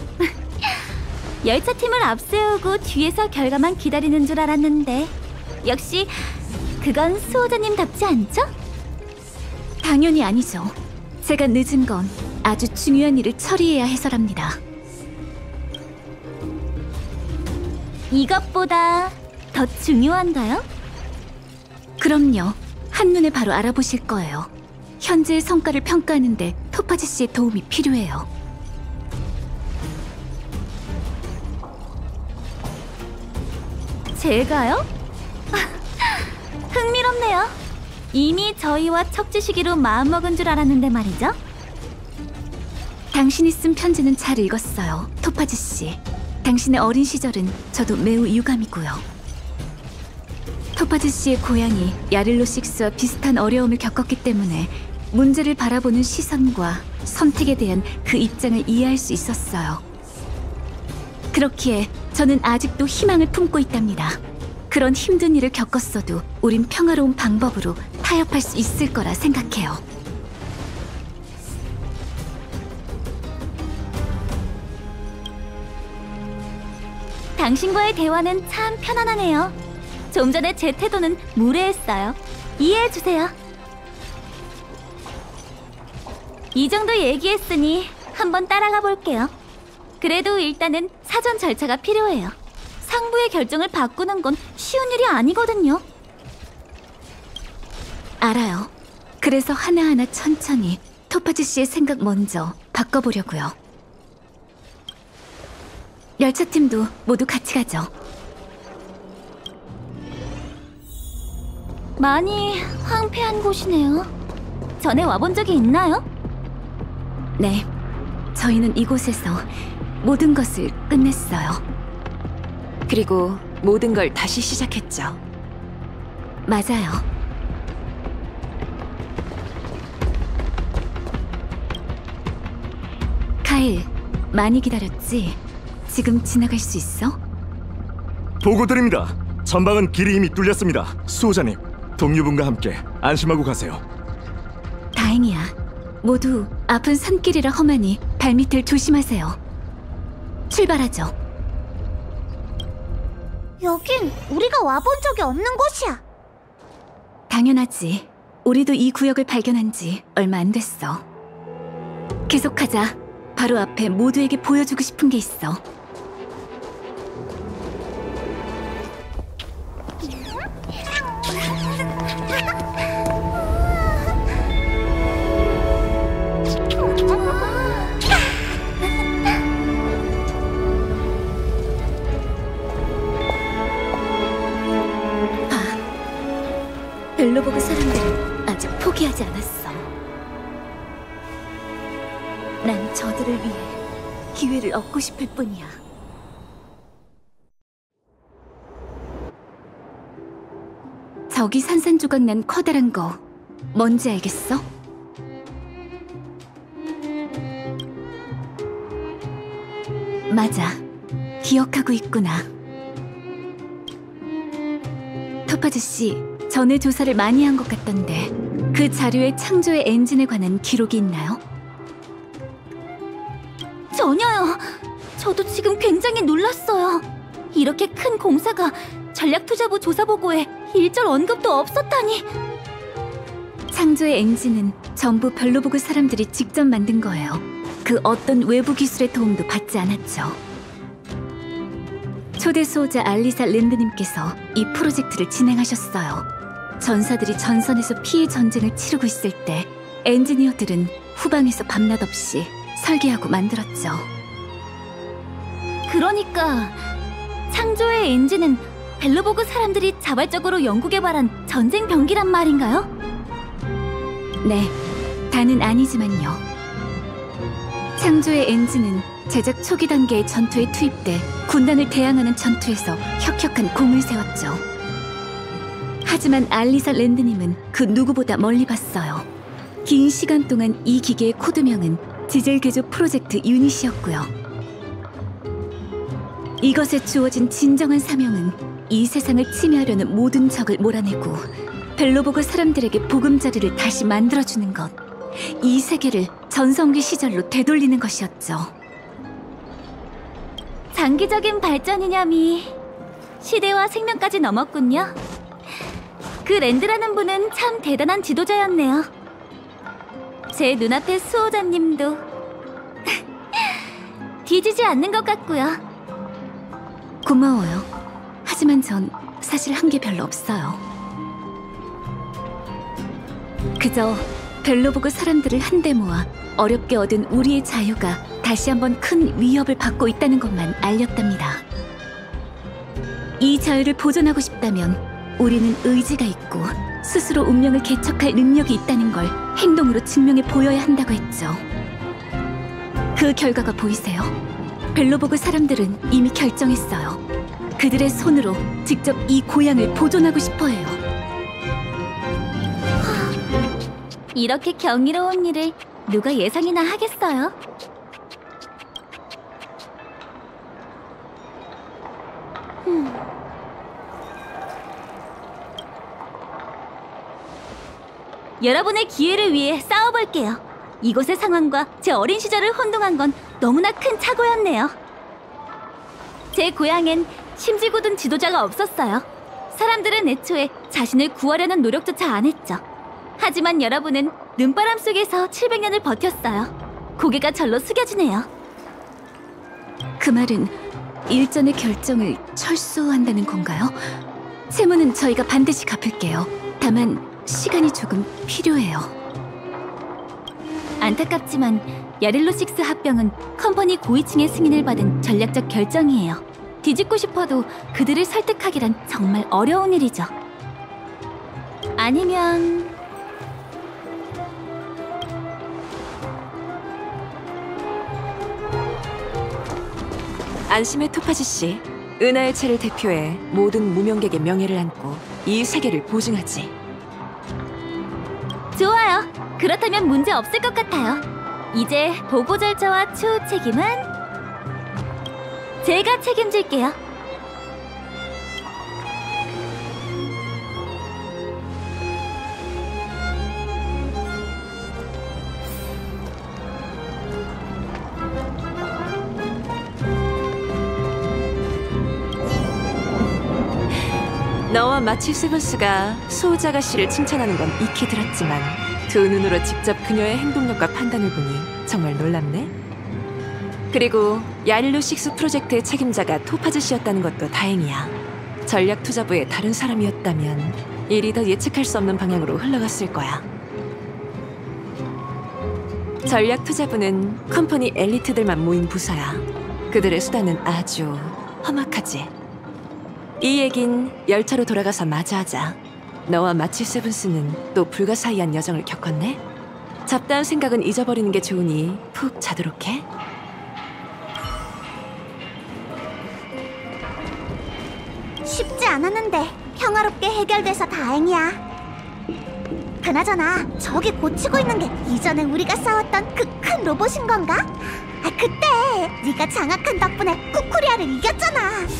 열차팀을 앞세우고 뒤에서 결과만 기다리는 줄 알았는데 역시 그건 수호자님답지 않죠? 당연히 아니죠. 제가 늦은 건 아주 중요한 일을 처리해야 해서랍니다. 이것보다 더 중요한가요? 그럼요. 한눈에 바로 알아보실 거예요. 현재의 성과를 평가하는데 토파지 씨의 도움이 필요해요. 제가요? 흥미롭네요. 이미 저희와 척지시기로 마음먹은 줄 알았는데 말이죠. 당신이 쓴 편지는 잘 읽었어요, 토파지 씨. 당신의 어린 시절은 저도 매우 유감이고요. 토파즈 씨의 고향이 야릴로6와 비슷한 어려움을 겪었기 때문에 문제를 바라보는 시선과 선택에 대한 그 입장을 이해할 수 있었어요. 그렇기에 저는 아직도 희망을 품고 있답니다. 그런 힘든 일을 겪었어도 우린 평화로운 방법으로 타협할 수 있을 거라 생각해요. 당신과의 대화는 참 편안하네요. 좀 전에 제 태도는 무례했어요. 이해해주세요. 이 정도 얘기했으니 한번 따라가 볼게요. 그래도 일단은 사전 절차가 필요해요. 상부의 결정을 바꾸는 건 쉬운 일이 아니거든요. 알아요. 그래서 하나하나 천천히 토파즈 씨의 생각 먼저 바꿔보려고요. 열차팀도 모두 같이 가죠. 많이 황폐한 곳이네요. 전에 와본 적이 있나요? 네, 저희는 이곳에서 모든 것을 끝냈어요. 그리고 모든 걸 다시 시작했죠. 맞아요. 카일, 많이 기다렸지? 지금 지나갈 수 있어? 보고드립니다. 전방은 길이 이미 뚫렸습니다. 수호자님, 동료분과 함께 안심하고 가세요. 다행이야. 모두 아픈 산길이라 험하니 발밑을 조심하세요. 출발하죠. 여긴 우리가 와본 적이 없는 곳이야. 당연하지. 우리도 이 구역을 발견한 지 얼마 안 됐어. 계속하자. 바로 앞에 모두에게 보여주고 싶은 게 있어. 난 저들을 위해 기회를 얻고 싶을 뿐이야. 저기 산산조각 난 커다란 거 뭔지 알겠어? 맞아. 기억하고 있구나. 토파즈 씨, 전에 조사를 많이 한 것 같던데 그 자료에 창조의 엔진에 관한 기록이 있나요? 전혀요. 저도 지금 굉장히 놀랐어요. 이렇게 큰 공사가 전략투자부 조사보고에 일절 언급도 없었다니. 창조의 엔진은 전부 별로보그 사람들이 직접 만든 거예요. 그 어떤 외부 기술의 도움도 받지 않았죠. 초대 수호자 알리사 랜드님께서 이 프로젝트를 진행하셨어요. 전사들이 전선에서 피해 전쟁을 치르고 있을 때 엔지니어들은 후방에서 밤낮 없이 설계하고 만들었죠. 그러니까 창조의 엔진은 벨로보그 사람들이 자발적으로 연구 개발한 전쟁 병기란 말인가요? 네, 다는 아니지만요. 창조의 엔진은 제작 초기 단계의 전투에 투입돼 군단을 대항하는 전투에서 혁혁한 공을 세웠죠. 하지만 알리사 랜드님은 그 누구보다 멀리 봤어요. 긴 시간 동안 이 기계의 코드명은 디젤 개조 프로젝트 유닛이었고요. 이것에 주어진 진정한 사명은 이 세상을 침해하려는 모든 적을 몰아내고 벨로보그 사람들에게 보금자리를 다시 만들어주는 것, 이 세계를 전성기 시절로 되돌리는 것이었죠. 장기적인 발전이냐미 시대와 생명까지 넘었군요. 그 랜드라는 분은 참 대단한 지도자였네요. 제 눈앞의 수호자님도 뒤지지 않는 것 같고요. 고마워요. 하지만 전 사실 한 게 별로 없어요. 그저 벨로보그 사람들을 한데 모아 어렵게 얻은 우리의 자유가 다시 한번 큰 위협을 받고 있다는 것만 알렸답니다. 이 자유를 보존하고 싶다면 우리는 의지가 있고 스스로 운명을 개척할 능력이 있다는 걸 행동으로 증명해 보여야 한다고 했죠. 그 결과가 보이세요? 벨로보그 사람들은 이미 결정했어요. 그들의 손으로 직접 이 고향을 보존하고 싶어 해요. 이렇게 경이로운 일을 누가 예상이나 하겠어요? 여러분의 기회를 위해 싸워볼게요. 이곳의 상황과 제 어린 시절을 혼동한 건 너무나 큰 착오였네요. 제 고향엔 심지궂은 지도자가 없었어요. 사람들은 애초에 자신을 구하려는 노력조차 안 했죠. 하지만 여러분은 눈바람 속에서 700년을 버텼어요. 고개가 절로 숙여지네요. 그 말은 일전의 결정을 철수한다는 건가요? 세무는 저희가 반드시 갚을게요. 다만 시간이 조금 필요해요. 안타깝지만 야릴로6 합병은 컴퍼니 고위층의 승인을 받은 전략적 결정이에요. 뒤집고 싶어도 그들을 설득하기란 정말 어려운 일이죠. 아니면... 안심의 토파즈 씨, 은하의 채를 대표해 모든 무명객의 명예를 안고 이 세계를 보증하지. 좋아요. 그렇다면 문제 없을 것 같아요. 이제 보고 절차와 추후 책임은 제가 책임질게요. 너와 마치 세븐스가 수호자 아가씨를 칭찬하는 건 익히 들었지만 두 눈으로 직접 그녀의 행동력과 판단을 보니 정말 놀랍네. 그리고 야릴로6 프로젝트의 책임자가 토파즈 씨였다는 것도 다행이야. 전략투자부의 다른 사람이었다면 일이 더 예측할 수 없는 방향으로 흘러갔을 거야. 전략투자부는 컴퍼니 엘리트들만 모인 부서야. 그들의 수단은 아주 험악하지. 이 얘긴 열차로 돌아가서 마저 하자. 너와 마치 세븐스는 또 불가사의한 여정을 겪었네? 잡다한 생각은 잊어버리는 게 좋으니 푹 자도록 해. 쉽지 않았는데 평화롭게 해결돼서 다행이야. 그나저나 저기 고치고 있는 게 이전에 우리가 싸웠던 그 큰 로봇인 건가? 그때 네가 장악한 덕분에 쿠쿠리아를 이겼잖아.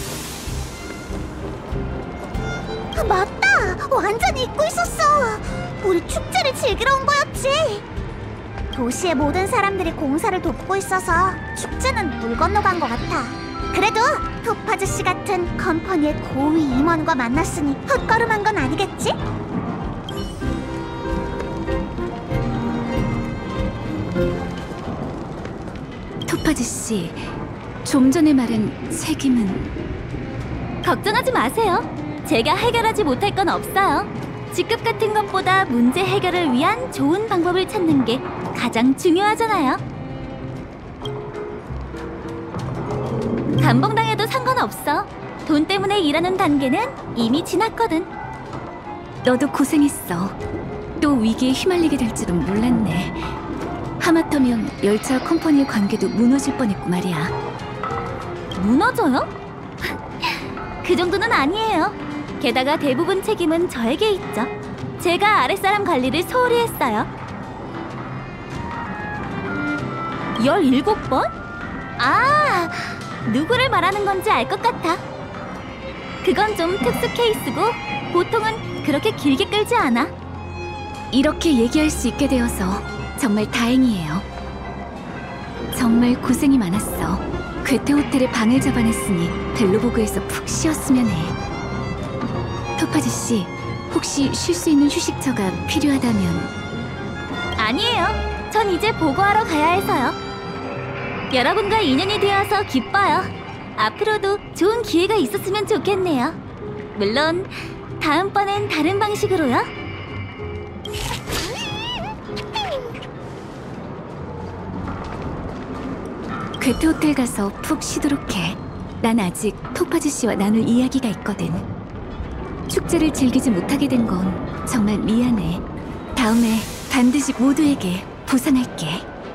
맞다! 완전히 잊고 있었어. 우리 축제를 즐기러 온 거였지. 도시의 모든 사람들이 공사를 돕고 있어서 축제는 물 건너간 것 같아. 그래도 토파즈 씨 같은 컴퍼니의 고위 임원과 만났으니 헛걸음한 건 아니겠지? 토파즈 씨, 좀 전에 말한 책임은... 걱정하지 마세요. 제가 해결하지 못할 건 없어요. 직급 같은 것보다 문제 해결을 위한 좋은 방법을 찾는 게 가장 중요하잖아요. 감봉당해도 상관없어. 돈 때문에 일하는 단계는 이미 지났거든. 너도 고생했어. 또 위기에 휘말리게 될 줄은 몰랐네. 하마터면 열차 컴퍼니의 관계도 무너질 뻔했고 말이야. 무너져요? 그 정도는 아니에요. 게다가 대부분 책임은 저에게 있죠. 제가 아랫사람 관리를 소홀히 했어요. 17번? 아, 누구를 말하는 건지 알 것 같아. 그건 좀 특수 케이스고 보통은 그렇게 길게 끌지 않아. 이렇게 얘기할 수 있게 되어서 정말 다행이에요. 정말 고생이 많았어. 괴테 호텔에 방을 잡아냈으니 벨로보그에서 푹 쉬었으면 해. 토파즈 씨, 혹시 쉴 수 있는 휴식처가 필요하다면... 아니에요. 전 이제 보고하러 가야 해서요. 여러분과 인연이 되어서 기뻐요. 앞으로도 좋은 기회가 있었으면 좋겠네요. 물론 다음번엔 다른 방식으로요. 괴테 호텔 가서 푹 쉬도록 해. 난 아직 토파즈 씨와 나눌 이야기가 있거든. 축제를 즐기지 못하게 된 건 정말 미안해. 다음에 반드시 모두에게 보상할게.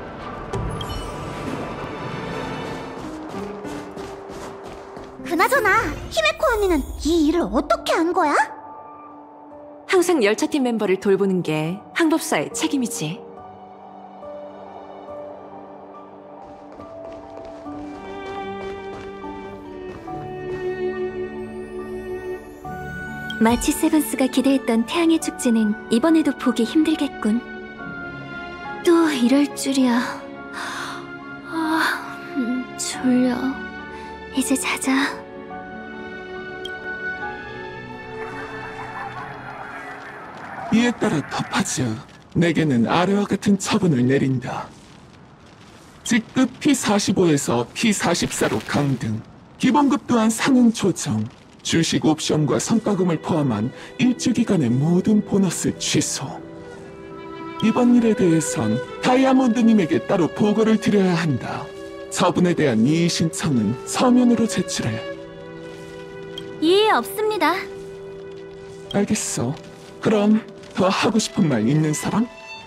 그나저나 히메코 언니는 이 일을 어떻게 한 거야? 항상 열차팀 멤버를 돌보는 게 항법사의 책임이지. 마치 세븐스가 기대했던 태양의 축제는 이번에도 보기 힘들겠군. 또 이럴 줄이야. 졸려. 이제 자자. 이에 따라 토파즈, 내게는 아래와 같은 처분을 내린다. 직급 P45에서 P44로 강등, 기본급 또한 상향 조정, 주식 옵션과 성과금을 포함한 일주기간의 모든 보너스 취소. 이번 일에 대해선 다이아몬드님에게 따로 보고를 드려야 한다. 처분에 대한 이의 신청은 서면으로 제출해. 이해 없습니다. 알겠어. 그럼 더 하고 싶은 말 있는 사람?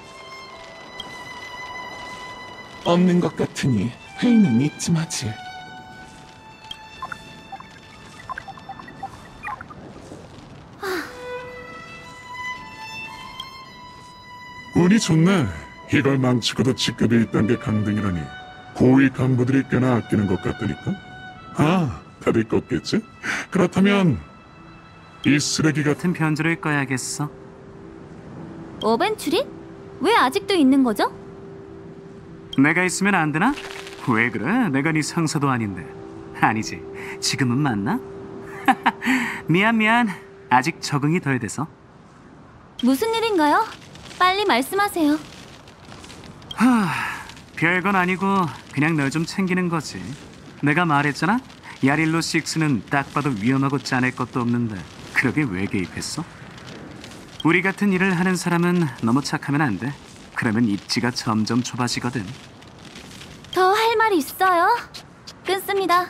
없는 것 같으니 회의는 이쯤 하지. 운이 좋네. 이걸 망치고도 직급이 1단계 강등이라니. 고위 간부들이 꽤나 아끼는 것 같다니까. 아, 다들 껐겠지? 그렇다면 이 쓰레기 같은 편지를 꺼야겠어. 어벤츄리? 왜 아직도 있는 거죠? 내가 있으면 안 되나? 왜 그래? 내가 네 상사도 아닌데. 아니지, 지금은 맞나? 미안. 아직 적응이 덜 돼서. 무슨 일인가요? 빨리 말씀하세요. 별건 아니고 그냥 널 좀 챙기는 거지. 내가 말했잖아? 야릴로 6는 딱 봐도 위험하고 짠할 것도 없는데 그러게 왜 개입했어? 우리 같은 일을 하는 사람은 너무 착하면 안 돼. 그러면 입지가 점점 좁아지거든. 더 할 말이 있어요. 끊습니다.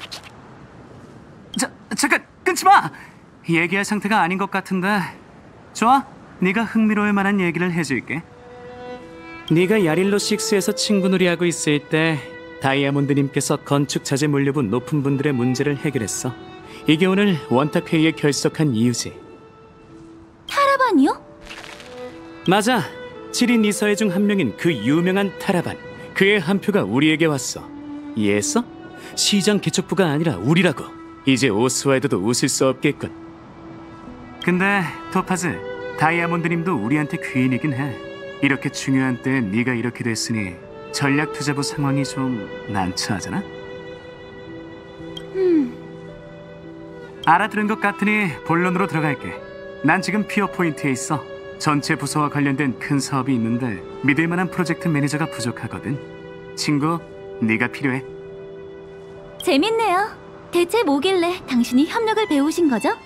잠깐 끊지 마! 얘기할 상태가 아닌 것 같은데. 좋아, 네가 흥미로울 만한 얘기를 해줄게. 네가 야릴로 6에서 친구놀이 하고 있을 때 다이아몬드님께서 건축 자재 물류부 높은 분들의 문제를 해결했어. 이게 오늘 원탁 회의에 결석한 이유지. 타라반이요? 맞아. 7인 이서회 중 한 명인 그 유명한 타라반. 그의 한 표가 우리에게 왔어. 이해했어? 시장 개척부가 아니라 우리라고. 이제 오스와이드도 웃을 수 없겠군. 근데 토파즈, 다이아몬드님도 우리한테 귀인이긴 해. 이렇게 중요한 때에 네가 이렇게 됐으니 전략투자부 상황이 좀 난처하잖아? 알아들은 것 같으니 본론으로 들어갈게. 난 지금 피어 포인트에 있어. 전체 부서와 관련된 큰 사업이 있는데 믿을 만한 프로젝트 매니저가 부족하거든. 친구, 네가 필요해. 재밌네요. 대체 뭐길래 당신이 협력을 배우신 거죠?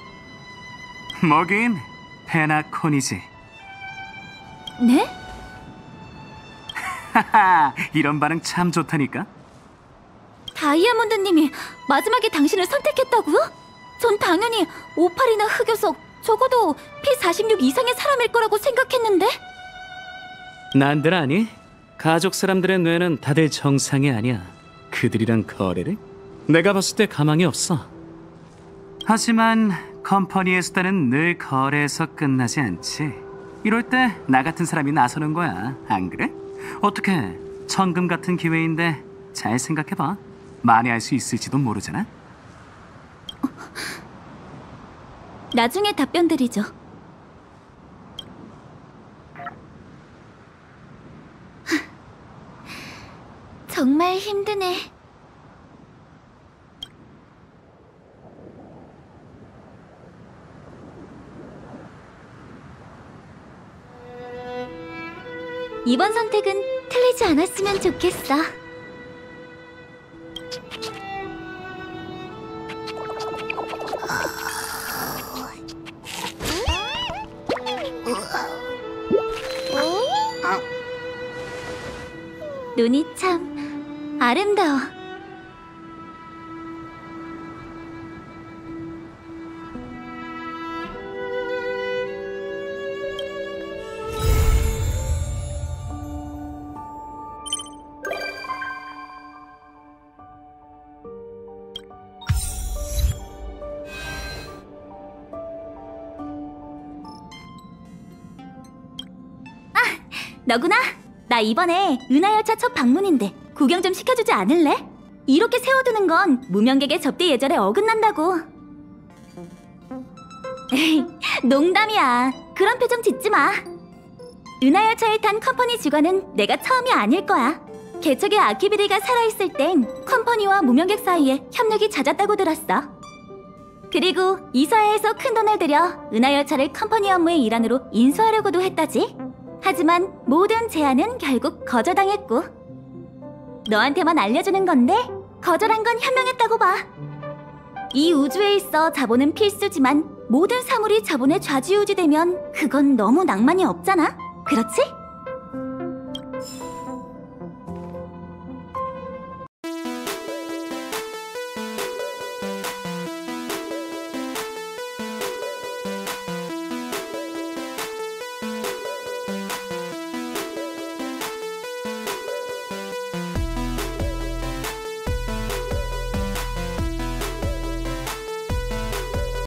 뭐긴 페나콘이지. 네? 하하, 이런 반응 참 좋다니까. 다이아몬드님이 마지막에 당신을 선택했다고요? 전 당연히 58이나 흑요석, 적어도 P46 이상의 사람일 거라고 생각했는데. 난들 아니? 가족 사람들의 뇌는 다들 정상이 아니야. 그들이랑 거래를? 내가 봤을 때 가망이 없어. 하지만 컴퍼니의 수단은 늘 거래에서 끝나지 않지. 이럴 때 나 같은 사람이 나서는 거야. 안 그래? 어떻게 천금 같은 기회인데 잘 생각해봐. 만회할 수 있을지도 모르잖아. 나중에 답변 드리죠. 정말 힘드네. 이번 선택은 틀리지 않았으면 좋겠어. 눈이 참 아름다워. 너구나? 나 이번에 은하열차 첫 방문인데 구경 좀 시켜주지 않을래? 이렇게 세워두는 건 무명객의 접대 예절에 어긋난다고. 에이, 농담이야. 그런 표정 짓지 마. 은하열차에 탄 컴퍼니 직원은 내가 처음이 아닐 거야. 개척의 아키비리가 살아있을 땐 컴퍼니와 무명객 사이에 협력이 잦았다고 들었어. 그리고 이사회에서 큰돈을 들여 은하열차를 컴퍼니 업무의 일환으로 인수하려고도 했다지. 하지만 모든 제안은 결국 거절당했고, 너한테만 알려주는 건데 거절한 건 현명했다고 봐. 이 우주에 있어 자본은 필수지만 모든 사물이 자본에 좌지우지되면 그건 너무 낭만이 없잖아. 그렇지?